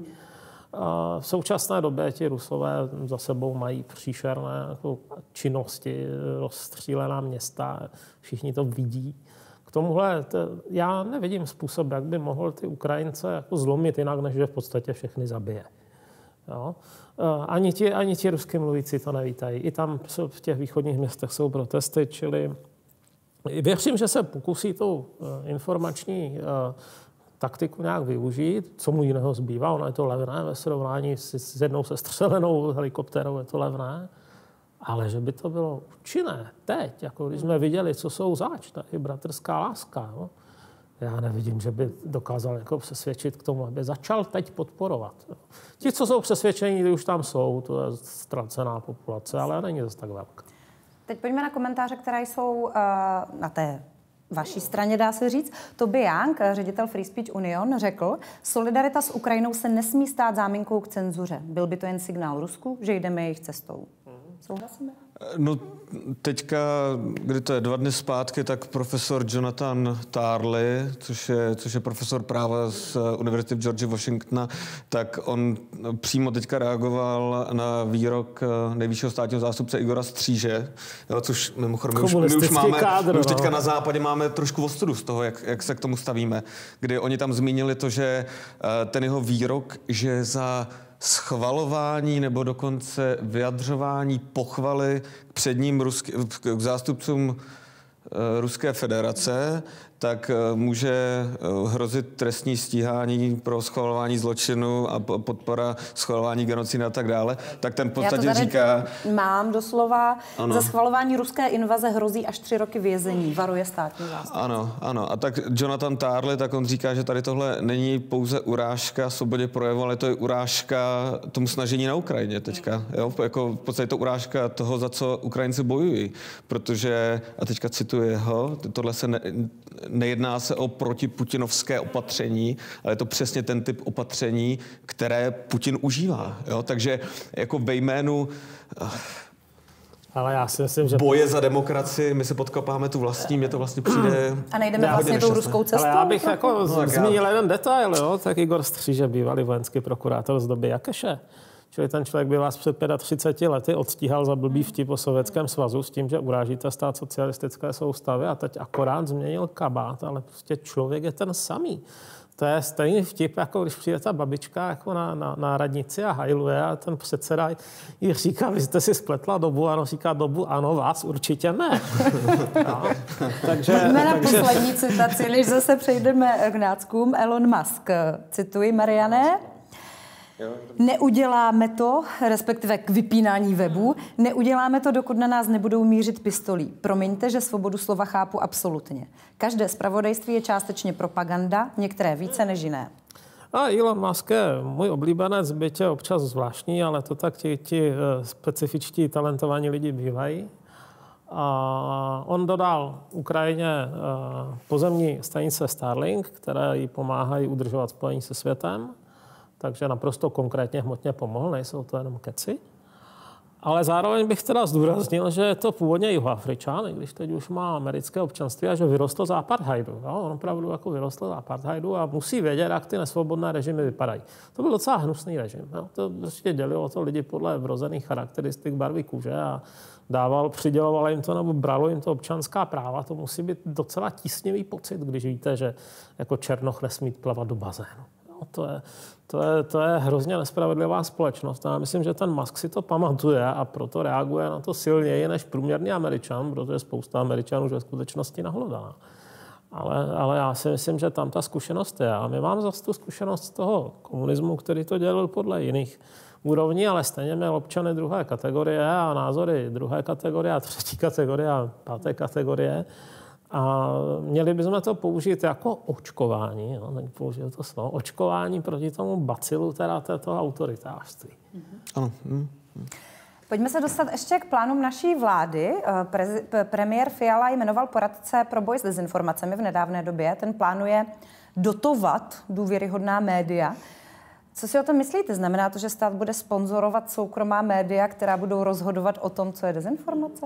A v současné době ti Rusové za sebou mají příšerné jako činnosti, rozstřílená města, všichni to vidí. K tomuhle to, já nevidím způsob, jak by mohl ty Ukrajince jako zlomit jinak, než že v podstatě všechny zabije. Jo? Ani ti, ani ti rusky mluvící to nevítají. I tam v těch východních městech jsou protesty, čili věřím, že se pokusí tu informační taktiku nějak využít, co mu jiného zbývá. Ono je to levné ve srovnání s, s jednou sestřelenou helikoptérou, je to levné. Ale že by to bylo účinné teď, jako když jsme viděli, co jsou zač, tady bratrská láska. Jo? Já nevidím, že by dokázal jako přesvědčit k tomu, aby začal teď podporovat. Jo? Ti, co jsou přesvědčení, když už tam jsou, to je ztracená populace, ale není zase tak velká. Teď pojďme na komentáře, které jsou uh, na té vaší straně, dá se říct. Toby Young, ředitel Free Speech Union, řekl, solidarita s Ukrajinou se nesmí stát záminkou k cenzuře. Byl by to jen signál Rusku, že jdeme jejich cestou. Souhlasíme? No teďka, kdy to je dva dny zpátky, tak profesor Jonathan Tarley, což je, což je profesor práva z Univerzity v George Washingtona, tak on přímo teďka reagoval na výrok nejvyššího státního zástupce Igora Stříže, jo, což mimochodem my už, my už máme, kádr, my už teďka no. na západě máme trošku ostudu z toho, jak, jak se k tomu stavíme, kdy oni tam zmínili to, že ten jeho výrok, že za schvalování nebo dokonce vyjadřování pochvaly k předním ruský, k zástupcům uh, Ruské federace, tak uh, může uh, hrozit trestní stíhání pro schvalování zločinu a podpora schvalování genocidy a tak dále. Tak ten v podstatě říká... Mám doslova, ano. Za schvalování ruské invaze hrozí až tři roky vězení, varuje státní zástupce. Ano, ano. A tak Jonathan Tarley, tak on říká, že tady tohle není pouze urážka svobodě projevu, ale to je urážka tomu snažení na Ukrajině teďka. Jo? Jako v podstatě to urážka toho, za co Ukrajinci bojují. Protože, a teďka cituji jeho, tohle se ne, nejedná se o protiputinovské opatření, ale je to přesně ten typ opatření, které Putin užívá. Jo? Takže jako ve jménu ale já si myslím, že boje za demokracii, my se podkopáme tu vlastní, mě to vlastně přijde... A nejdeme vlastně tou ruskou cestou? Ale já bych jako no, zmínil já... jeden detail, jo? Tak Igor Stříže, bývalý vojenský prokurátor z doby Jakeše. Čili ten člověk by vás před třiceti pěti lety odstíhal za blbý vtip o Sovětském svazu s tím, že urážíte stát socialistické soustavy a teď akorát změnil kabát, ale prostě člověk je ten samý. To je stejný vtip, jako když přijde ta babička jako na, na, na radnici a hajluje a ten předseda jí říká, vy jste si spletla dobu, ano, říká dobu, ano, vás určitě ne. No. Takže, Jdeme na takže... poslední citaci, než zase přejdeme k náckům. Elon Musk, cituji, Mariane. Neuděláme to, respektive k vypínání webu, neuděláme to, dokud na nás nebudou mířit pistolí. Promiňte, že svobodu slova chápu absolutně. Každé zpravodajství je částečně propaganda, některé více než jiné. A Elon Musk je můj oblíbenec, byť je občas zvláštní, ale to tak ti, ti specifičtí talentovaní lidi bývají. A on dodal Ukrajině pozemní stanice Starlink, které jí pomáhají udržovat spojení se světem. Takže naprosto konkrétně hmotně pomohl, nejsou to jenom keci. Ale zároveň bych teda zdůraznil, že je to původně Jihoafričan, když teď už má americké občanství a že vyrostl z apartheidu. Jo? On opravdu jako vyrostl z apartheidu a musí vědět, jak ty nesvobodné režimy vypadají. To byl docela hnusný režim. Jo? To prostě dělilo to lidi podle vrozených charakteristik barvy kůže a dával, přidělovalo jim to nebo bralo jim to občanská práva. To musí být docela tísnivý pocit, když víte, že jako černoch nesmí plavat do bazénu. No, to, je, to, je, to je hrozně nespravedlivá společnost. A já myslím, že ten Musk si to pamatuje a proto reaguje na to silněji než průměrný Američan, protože spousta Američanů už ve skutečnosti nahlodaná. Ale, ale já si myslím, že tam ta zkušenost je. A my máme zase tu zkušenost z toho komunismu, který to dělal podle jiných úrovní, ale stejně měl občany druhé kategorie a názory druhé kategorie a třetí kategorie a páté kategorie. A měli bychom to použít jako očkování, jo, teď použil to slovo, očkování proti tomu bacilu teda této autoritářství. Ano. Mm. Pojďme se dostat ještě k plánům naší vlády. Prezi, premiér Fiala jmenoval poradce pro boj s dezinformacemi v nedávné době. Ten plánuje dotovat důvěryhodná média. Co si o tom myslíte? Znamená to, že stát bude sponzorovat soukromá média, která budou rozhodovat o tom, co je dezinformace?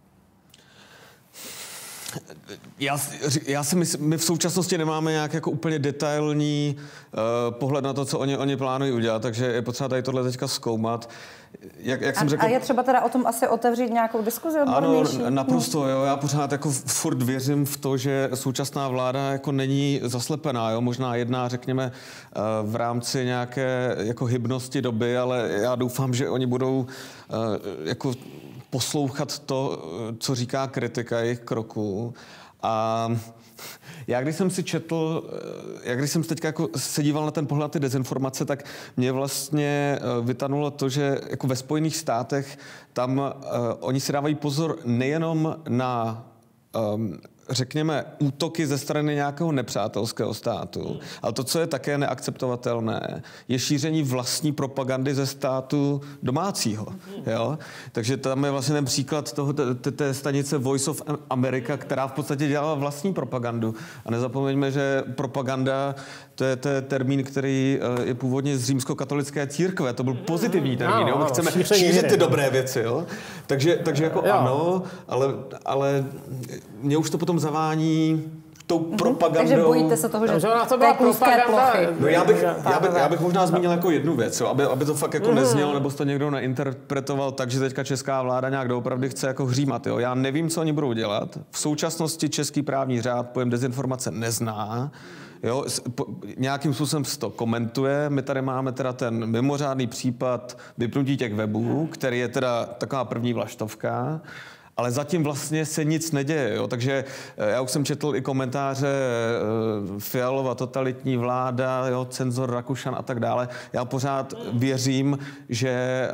Já, já si myslím, my v současnosti nemáme nějak jako úplně detailní uh, pohled na to, co oni, oni plánují udělat, takže je potřeba tady tohle teďka zkoumat. Jak, jak jsem a, řekl, a je třeba teda o tom asi otevřít nějakou diskuzi odbornější? Ano, naprosto, jo. Já pořád jako furt věřím v to, že současná vláda jako není zaslepená, jo. Možná jedná, řekněme, v rámci nějaké jako hybnosti doby, ale já doufám, že oni budou jako poslouchat to, co říká kritika jejich kroků. A já když jsem si četl, jak když jsem teďka jako se díval na ten pohled na ty dezinformace, tak mě vlastně vytanulo to, že jako ve Spojených státech tam uh, oni si dávají pozor nejenom na um, řekněme, útoky ze strany nějakého nepřátelského státu. Ale to, co je také neakceptovatelné, je šíření vlastní propagandy ze státu domácího. Jo? Takže tam je vlastně ten příklad toho, té stanice Voice of America, která v podstatě dělala vlastní propagandu. A nezapomeňme, že propaganda, to je, to je termín, který je původně z římskokatolické církve. To byl pozitivní termín. Jo? My chceme šířit ty dobré věci. Jo? Takže, takže jako ano, ale, ale mě už to potom zavání tou propagandou. Takže bojíte se toho, že to, to byla propaganda. No já bych, já, bych, já bych možná zmínil jako jednu věc, jo, aby, aby to fakt jako neznělo, nebo to někdo neinterpretoval tak, že teďka česká vláda nějak doopravdy chce jako hřímat. Jo. Já nevím, co oni budou dělat. V současnosti český právní řád pojem dezinformace nezná. Jo, po, nějakým způsobem se to komentuje. My tady máme teda ten mimořádný případ vypnutí těch webů, který je teda taková první vlaštovka. Ale zatím vlastně se nic neděje, jo? Takže já už jsem četl i komentáře Fialova totalitní vláda, jo? Cenzor Rakušan a tak dále. Já pořád věřím, že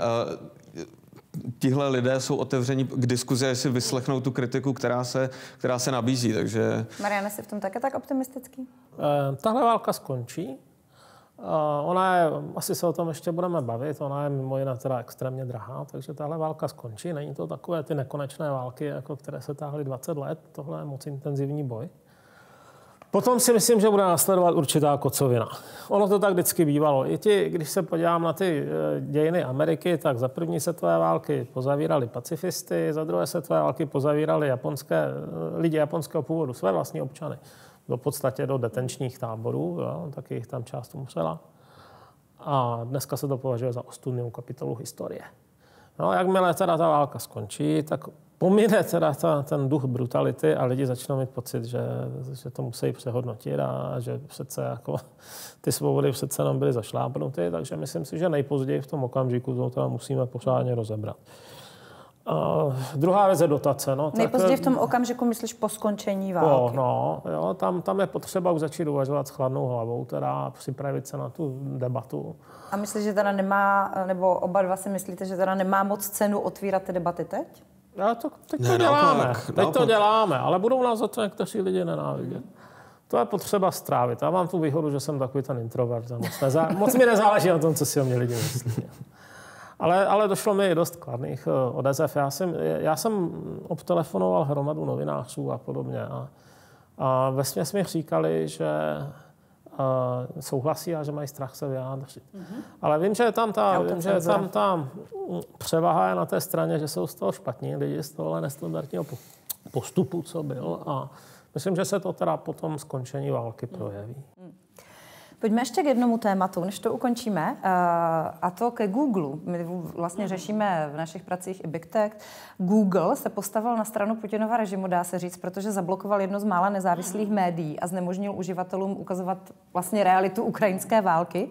tihle lidé jsou otevření k diskuzi, jestli vyslechnou tu kritiku, která se, která se nabízí. Takže... Marianne, jsi v tom také tak optimistický? Eh, tahle válka skončí. Uh, ona je, asi se o tom ještě budeme bavit, ona je mimo jiné teda extrémně drahá, takže tahle válka skončí. Není to takové ty nekonečné války, jako které se táhly dvacet let, tohle je moc intenzivní boj. Potom si myslím, že bude následovat určitá kocovina. Ono to tak vždycky bývalo. I ti, když se podívám na ty dějiny Ameriky, tak za první světové války pozavírali pacifisty, za druhé světové války pozavírali japonské, lidi japonského původu, své vlastní občany. Do podstatě do detenčních táborů, jo, taky jich tam část umřela. A dneska se to považuje za ostudnou kapitolu historie. No, jakmile teda ta válka skončí, tak pomine teda ta, ten duch brutality a lidi začnou mít pocit, že, že to musí přehodnotit a že přece jako ty svobody přece jenom byly zašlápnuty, takže myslím si, že nejpozději v tom okamžiku to teda musíme pořádně rozebrat. Uh, druhá věc je dotace. No, nejpozději v tom okamžiku myslíš po skončení války? Po, no, jo, tam, tam je potřeba už začít uvažovat s chladnou hlavou, teda připravit se na tu debatu. A myslíš, že teda nemá, nebo oba dva si myslíte, že teda nemá moc cenu otvírat ty debaty teď? Já to, teď ne, to děláme, naopak, teď naopak. to děláme, ale budou nás za to někteří lidi nenávidět. To je potřeba strávit. Já mám tu výhodu, že jsem takový ten introvert. Moc, nezá, moc mi nezáleží na tom, co si o mě lidi myslí. Ale, ale došlo mi dost kladných odezev. Já jsem, já jsem obtelefonoval hromadu novinářů a podobně. A, a vesměs mi říkali, že uh, souhlasí a že mají strach se vyjádřit. Mm-hmm. Ale vím, že je tam ta, vím, že je tam ta převaha je na té straně, že jsou z toho špatní lidi, z tohohle nestandardního postupu, co byl. A myslím, že se to teda po tom skončení války projeví. Mm. Pojďme ještě k jednomu tématu, než to ukončíme, a to ke Google. My vlastně řešíme v našich pracích i Big Tech. Google se postavil na stranu Putinova režimu, dá se říct, protože zablokoval jedno z mála nezávislých médií a znemožnil uživatelům ukazovat vlastně realitu ukrajinské války.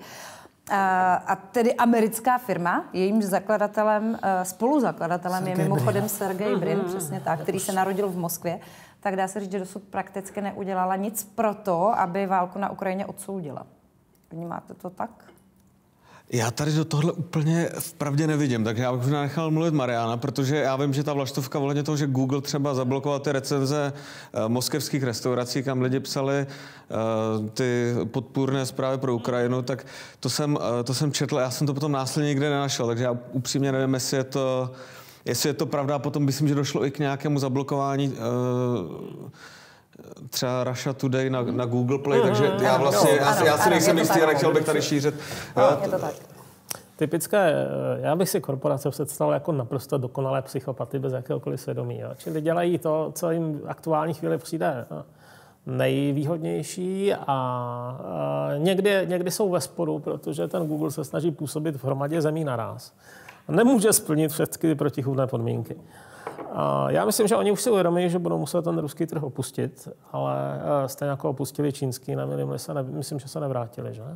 A tedy americká firma, jejímž zakladatelem, spoluzakladatelem je mimochodem Sergej Brin, přesně tak, který se narodil v Moskvě, tak dá se říct, že dosud prakticky neudělala nic pro to, aby válku na Ukrajině odsoudila. Vnímáte to tak? Já tady do tohle úplně vpravdě nevidím, takže já bych nechal mluvit Mariana, protože já vím, že ta vlaštovka ohledně toho, že Google třeba zablokoval ty recenze uh, moskevských restaurací, kam lidi psali uh, ty podpůrné zprávy pro Ukrajinu, tak to jsem, uh, to jsem četl, já jsem to potom následně nikde nenašel, takže já upřímně nevím, jestli je to, jestli je to pravda, a potom myslím, že došlo i k nějakému zablokování uh, třeba Russia Today na, na Google Play, mm, takže já vlastně, ano, já, ano, já si ano, nejsem jistý a nechtěl bych tady šířit. Ano, je to tak. Typické, já bych si korporace představil jako naprosto dokonalé psychopaty bez jakéhokoliv svědomí. Jo. Čili dělají to, co jim v aktuální chvíli přijde nejvýhodnější a, a někdy, někdy jsou ve sporu, protože ten Google se snaží působit v hromadě zemí naráz. Nemůže splnit všechny protichůdné podmínky. A já myslím, že oni už si uvědomí, že budou muset ten ruský trh opustit, ale stejně jako opustili čínský, nevím, se ne, myslím, že se nevrátili, že?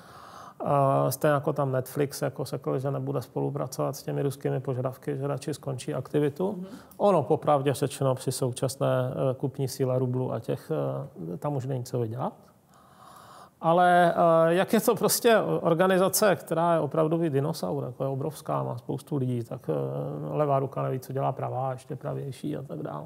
A stejně jako tam Netflix jako řekl, že nebude spolupracovat s těmi ruskými požadavky, že radši skončí aktivitu. Mm-hmm. Ono popravdě řečeno při současné kupní síle rublu a těch, tam už není co vydělat. Ale jak je to prostě organizace, která je opravdový dinosaur, jako je obrovská, má spoustu lidí, tak levá ruka neví, co dělá pravá, ještě pravější a tak dále.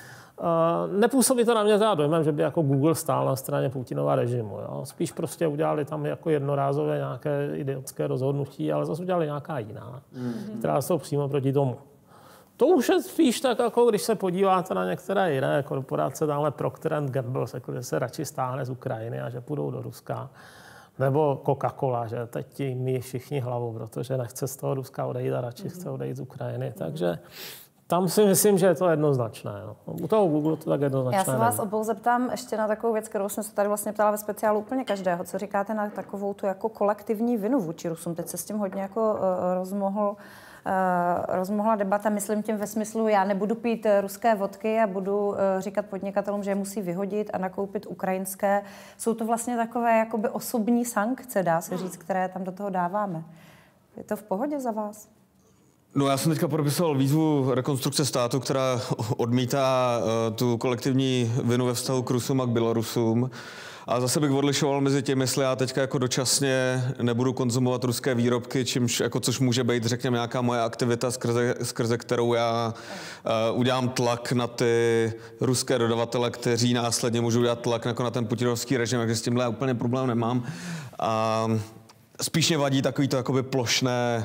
Nepůsobí to na mě za dojmem, že by jako Google stál na straně Putinova režimu. Jo? Spíš prostě udělali tam jako jednorázové nějaké idiotské rozhodnutí, ale zase udělali nějaká jiná, mm-hmm. která jsou přímo proti tomu. To už je spíš tak, jako když se podíváte na některé jiné korporace, tamhle Procter and Gamble, že se radši stáhne z Ukrajiny a že půjdou do Ruska. Nebo Coca-Cola, že teď ti míjí všichni hlavu, protože nechce z toho Ruska odejít a radši chce odejít z Ukrajiny. Takže tam si myslím, že je to jednoznačné. No. U toho Google to tak jednoznačné. Já se vás obou zeptám ještě na takovou věc, kterou jsem se tady vlastně ptala ve speciálu úplně každého. Co říkáte na takovou tu jako kolektivní vinu vůči Rusům? Teď se s tím hodně jako uh, rozmohl Uh, rozmohla debata, myslím tím ve smyslu, já nebudu pít ruské vodky a budu uh, říkat podnikatelům, že je musí vyhodit a nakoupit ukrajinské. Jsou to vlastně takové jakoby osobní sankce, dá se říct, které tam do toho dáváme. Je to v pohodě za vás? No, já jsem teďka podepisoval výzvu Rekonstrukce státu, která odmítá uh, tu kolektivní vinu ve vztahu k Rusům a k Bělorusům. A zase bych odlišoval mezi tím, jestli já teďka jako dočasně nebudu konzumovat ruské výrobky, čímž, jako, což může být, řekněme, nějaká moje aktivita, skrze, skrze kterou já uh, udělám tlak na ty ruské dodavatele, kteří následně můžou udělat tlak jako na ten putinovský režim, takže s tímhle já úplně problém nemám. A spíš mě vadí takový to jakoby plošné,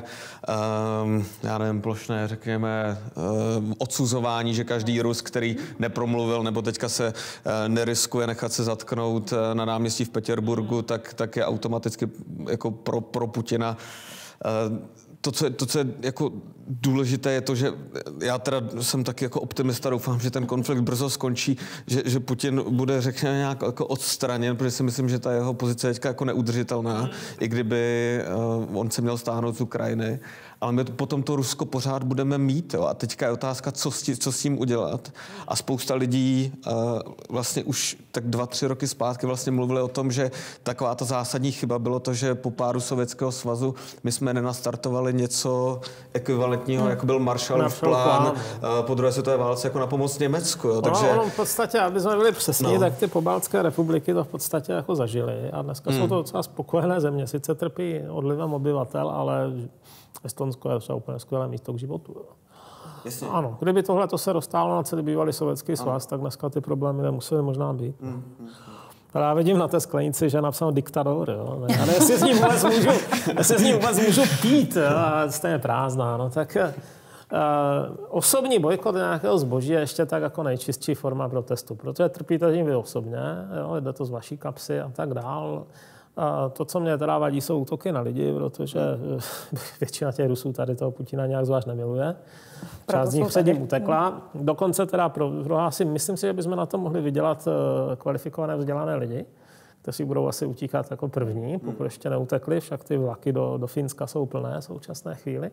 um, já nevím, plošné, řekněme, um, odsuzování, že každý Rus, který nepromluvil nebo teďka se uh, neriskuje nechat se zatknout uh, na náměstí v Petěrburgu, tak, tak je automaticky jako pro, pro Putina. Uh, To co, je, to, co je jako důležité, je to, že já teda jsem taky jako optimista, doufám, že ten konflikt brzo skončí, že, že Putin bude, řekněme, nějak jako odstraněn, protože si myslím, že ta jeho pozice je teďka jako neudržitelná, i kdyby uh, on se měl stáhnout z Ukrajiny. Ale my potom to Rusko pořád budeme mít. Jo? A teďka je otázka, co s, tí, co s tím udělat. A spousta lidí uh, vlastně už tak dva, tři roky zpátky vlastně mluvili o tom, že taková ta zásadní chyba bylo to, že po pádu Sovětského svazu my jsme nenastartovali něco ekvivalentního, hmm. jako byl Marshallův plán, plán. Uh, po druhé světové válce jako na pomoc Německu. Jo? Takže... No, v podstatě, aby jsme byli přesní, no. tak ty pobaltské republiky to v podstatě jako zažily. A dneska hmm. jsou to docela spokojené země. Sice trpí odlivem obyvatel, ale Estonsko je třeba úplně skvělé místo k životu. Jasně. Ano, kdyby tohle to se dostalo na celý bývalý Sovětský svaz, tak dneska ty problémy nemusely možná být. Mm, mm, mm. Já vidím na té sklenici, že je napsáno diktator, jo. Já jestli z ní vůbec můžu, jestli z ní vůbec můžu pít, jo, a stejně prázdná, no tak osobní bojkot nějakého zboží je ještě tak jako nejčistší forma protestu, protože trpíte tím vy osobně, jo, jde to z vaší kapsy a tak dál. A to, co mě teda vadí, jsou útoky na lidi, protože většina těch Rusů tady toho Putina nějak zvlášť nemiluje. Část z nich před ním utekla. Dokonce teda pro, prohlásím, myslím si, že bychom na to mohli vydělat kvalifikované vzdělané lidi, kteří budou asi utíkat jako první, pokud ještě neutekli, však ty vlaky do, do Finska jsou plné v současné chvíli.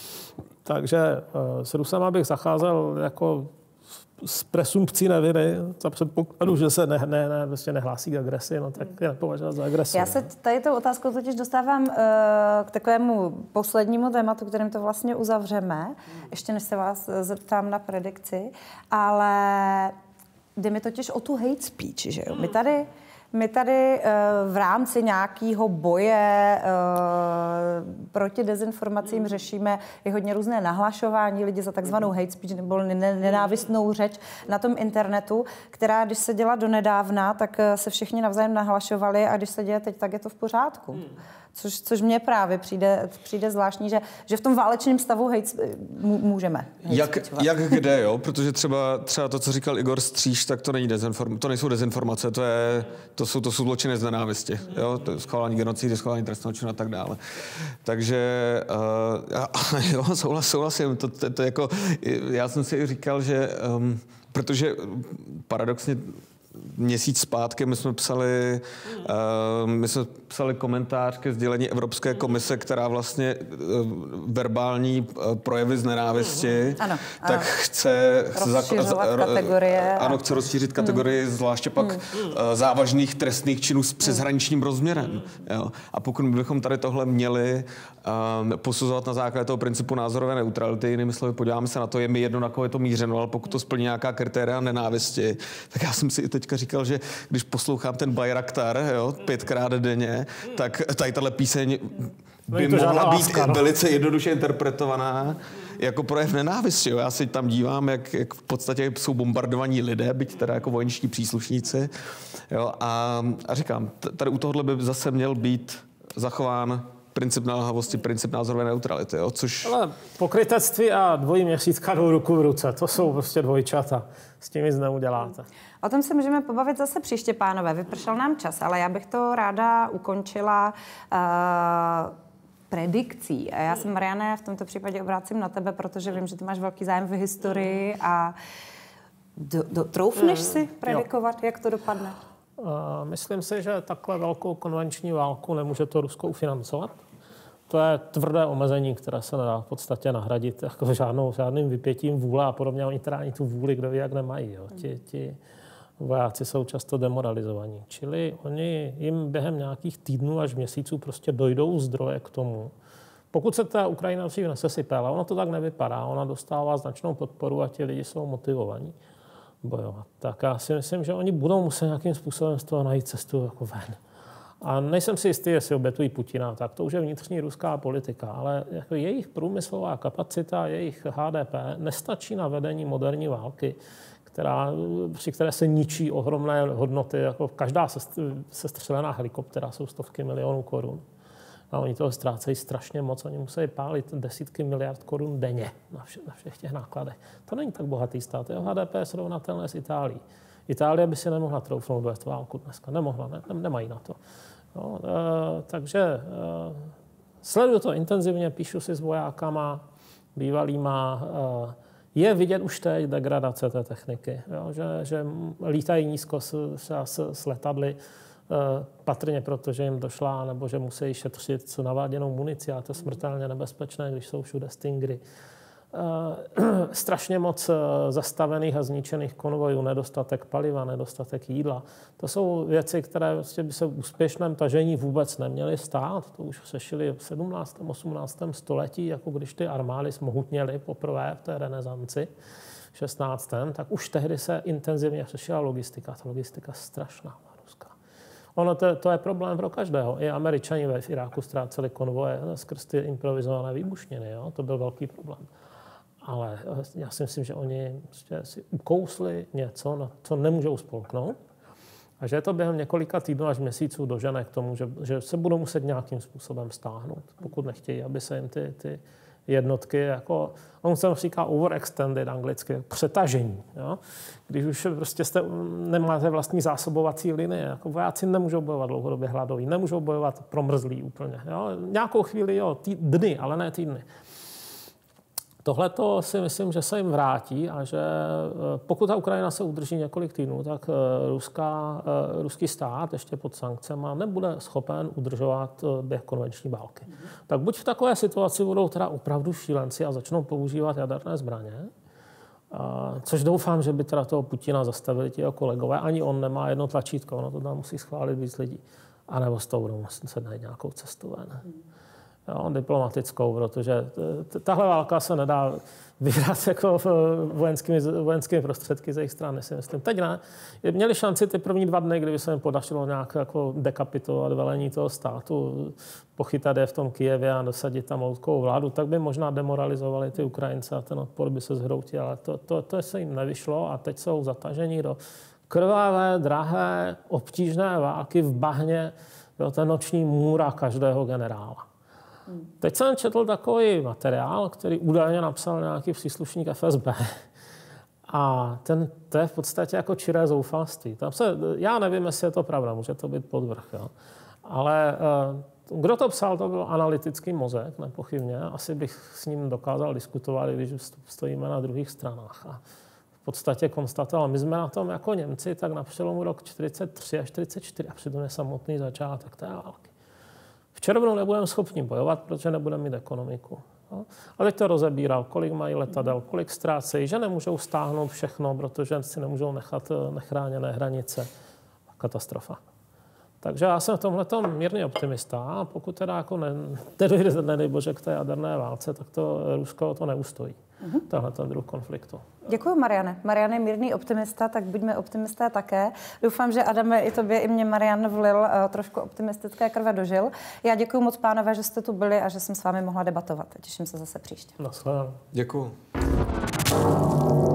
Takže s Rusama bych zacházel jako s presumpcí neviny, za předpokladu, že se ne, ne, ne, vlastně nehlásí k agresi, no tak je nepovažovat za agresi. Já se tady tou otázkou totiž dostávám uh, k takovému poslednímu tématu, kterým to vlastně uzavřeme, ještě než se vás zeptám na predikci, ale jde mi totiž o tu hate speech, že jo? My tady My tady uh, v rámci nějakého boje uh, proti dezinformacím řešíme i hodně různé nahlašování lidí za takzvanou hate speech nebo nenávistnou řeč na tom internetu, která, když se děla donedávna, tak se všichni navzájem nahlašovali a když se děje teď, tak je to v pořádku. Hmm. Což, což mně právě přijde, přijde zvláštní, že, že v tom válečném stavu hejc, můžeme. Hejc jak, jak kde, jo? Protože třeba, třeba to, co říkal Igor Stříž, tak to není dezinform, to nejsou dezinformace, to, je, to, jsou, to jsou zločiny z nenávisti. Jo? To je schválení genocidy, schválení trestného činu a tak dále. Takže uh, jo, souhlas, souhlasím. To, to, to jako, já jsem si říkal, že um, protože paradoxně měsíc zpátky my jsme psali, uh, my jsme psali komentář ke sdělení Evropské komise, která vlastně uh, verbální uh, projevy z nenávisti, ano, tak ano. chce rozšiřovat za, kategorie. Ano, chce rozšířit kategorii, hmm. zvláště pak hmm. uh, závažných trestných činů s přeshraničním rozměrem. Hmm. Jo. A pokud bychom tady tohle měli um, posuzovat na základě toho principu názorové neutrality, jinými slovy, podíváme se na to, je mi jedno, na koho je to mířeno, ale pokud to splní nějaká kritéria nenávisti, tak já jsem si i teďka říkal, že když poslouchám ten Bayraktar, jo, pětkrát denně, tak tady tahle píseň by mohla být láska, no. velice jednoduše interpretovaná jako projev nenávisti. Jo. Já si tam dívám, jak, jak v podstatě jsou bombardovaní lidé, byť teda jako vojenští příslušníci. Jo. A, a říkám, tady u tohohle by zase měl být zachován princip naléhavosti, princip názorové neutrality, jo, což... Ale pokrytectví a dvojí měsícka jdou ruku v ruce, to jsou prostě dvojčata. S tím nic neuděláte. O tom se můžeme pobavit zase příště, pánové. Vypršel nám čas, ale já bych to ráda ukončila uh, predikcí. A já se, Mariane, v tomto případě obrácím na tebe, protože vím, že ty máš velký zájem v historii a do, do, troufneš mm, si predikovat, jo. jak to dopadne? Uh, myslím si, že takhle velkou konvenční válku nemůže to Rusko ufinancovat. To je tvrdé omezení, které se nedá v podstatě nahradit jako žádnou, žádným vypětím vůle a podobně. Oni teda ani tu vůli, kdo ví, jak nemají. Jo. Ti, ti vojáci jsou často demoralizovaní. Čili oni jim během nějakých týdnů až měsíců prostě dojdou zdroje k tomu. Pokud se ta Ukrajina dřív nesesype, ale ono to tak nevypadá. Ona dostává značnou podporu a ti lidi jsou motivovaní bojovat. Tak já si myslím, že oni budou muset nějakým způsobem z toho najít cestu jako ven. A nejsem si jistý, jestli obětují Putina, tak to už je vnitřní ruská politika, ale jako jejich průmyslová kapacita, jejich H D P nestačí na vedení moderní války, která, při které se ničí ohromné hodnoty, jako každá sestřelená helikoptera jsou stovky milionů korun. A oni toho ztrácejí strašně moc, oni musí pálit desítky miliard korun denně na, vše, na všech těch nákladech. To není tak bohatý stát, jeho H D P je srovnatelné s Itálií. Itálie by si nemohla troufnout vést válku dneska, nemohla, ne, nemají na to. No, e, takže e, sleduju to intenzivně, píšu si s vojákama, bývalýma. E, je vidět už teď degradace té techniky, jo, že, že lítají nízko s, s, s letadly, e, patrně proto, že jim došla, nebo že musí šetřit s naváděnou munici, a to je smrtelně nebezpečné, když jsou všude Stingry. Uh, strašně moc uh, zastavených a zničených konvojů, nedostatek paliva, nedostatek jídla. To jsou věci, které vlastně by se v úspěšném tažení vůbec neměly stát. To už sešili v sedmnáctém osmnáctém století, jako když ty armády zmohutněly poprvé v té renesanci v šestnáctém tak už tehdy se intenzivně řešila logistika. Ta logistika je strašná, ruská. Ono to, to je problém pro každého. I Američani v Iráku ztráceli konvoje skrz ty improvizované výbušniny. Jo? To byl velký problém. Ale já si myslím, že oni prostě si ukousli něco, na co nemůžou spolknout. A že je to během několika týdnů až měsíců dožene k tomu, že, že se budou muset nějakým způsobem stáhnout, pokud nechtějí, aby se jim ty, ty jednotky, jako on se říká overextended anglicky, přetažení. Jo? Když už prostě jste, nemáte vlastní zásobovací linie, jako vojáci nemůžou bojovat dlouhodobě hladoví, nemůžou bojovat promrzlí úplně. Jo? Nějakou chvíli, jo, tý, dny, ale ne týdny. Tohle to si myslím, že se jim vrátí a že pokud ta Ukrajina se udrží několik týdnů, tak ruská, ruský stát ještě pod sankcemi nebude schopen udržovat běh konvenční války. Mm. Tak buď v takové situaci budou teda opravdu šílenci a začnou používat jaderné zbraně, což doufám, že by teda toho Putina zastavili ti jeho kolegové. Ani on nemá jedno tlačítko, ono to tam musí schválit víc lidí. A nebo s tou budou muset najít nějakou cestu ven. Mm. Jo, diplomatickou, protože tahle válka se nedá vyhrát jako vojenskými, vojenskými prostředky z jejich strany, si myslím. Teď ne. Měli šanci ty první dva dny, kdyby se jim podařilo nějak jako dekapitovat velení toho státu, pochytat je v tom Kyjevě a dosadit tam loutkovou vládu, tak by možná demoralizovali ty Ukrajince a ten odpor by se zhroutil, ale to, to, to se jim nevyšlo a teď jsou zatažení do krvavé, drahé, obtížné války v bahně, jo, ten noční můra každého generála. Hmm. Teď jsem četl takový materiál, který údajně napsal nějaký příslušník F S B. A ten, to je v podstatě jako čiré zoufalství. Tam se, já nevím, jestli je to pravda, může to být podvrch. Jo. Ale uh, kdo to psal, to byl analytický mozek, nepochybně. Asi bych s ním dokázal diskutovat, když stojíme na druhých stranách. A v podstatě konstatoval, my jsme na tom jako Němci, tak na přelomu rok čtyřicet tři a čtyřicet čtyři a přitom je samotný začátek té války. V červnu nebudeme schopni bojovat, protože nebudeme mít ekonomiku. No. A teď to rozebíral, kolik mají letadel, kolik ztrácejí, že nemůžou stáhnout všechno, protože si nemůžou nechat nechráněné hranice. Katastrofa. Takže já jsem v tomhletom mírný optimista a pokud teda jako ne, nedojde, nedej bože, k té jaderné válce, tak to Rusko to neustojí. Mm-hmm. Tenhle ten druh konfliktu. Děkuji, Mariane. Marian je mírný optimista, tak buďme optimisté také. Doufám, že Adame, i tobě, i mě Marian vlil uh, trošku optimistické krve do žil. Já děkuji moc, pánové, že jste tu byli a že jsem s vámi mohla debatovat. Těším se zase příště. Naschledanou. Děkuji.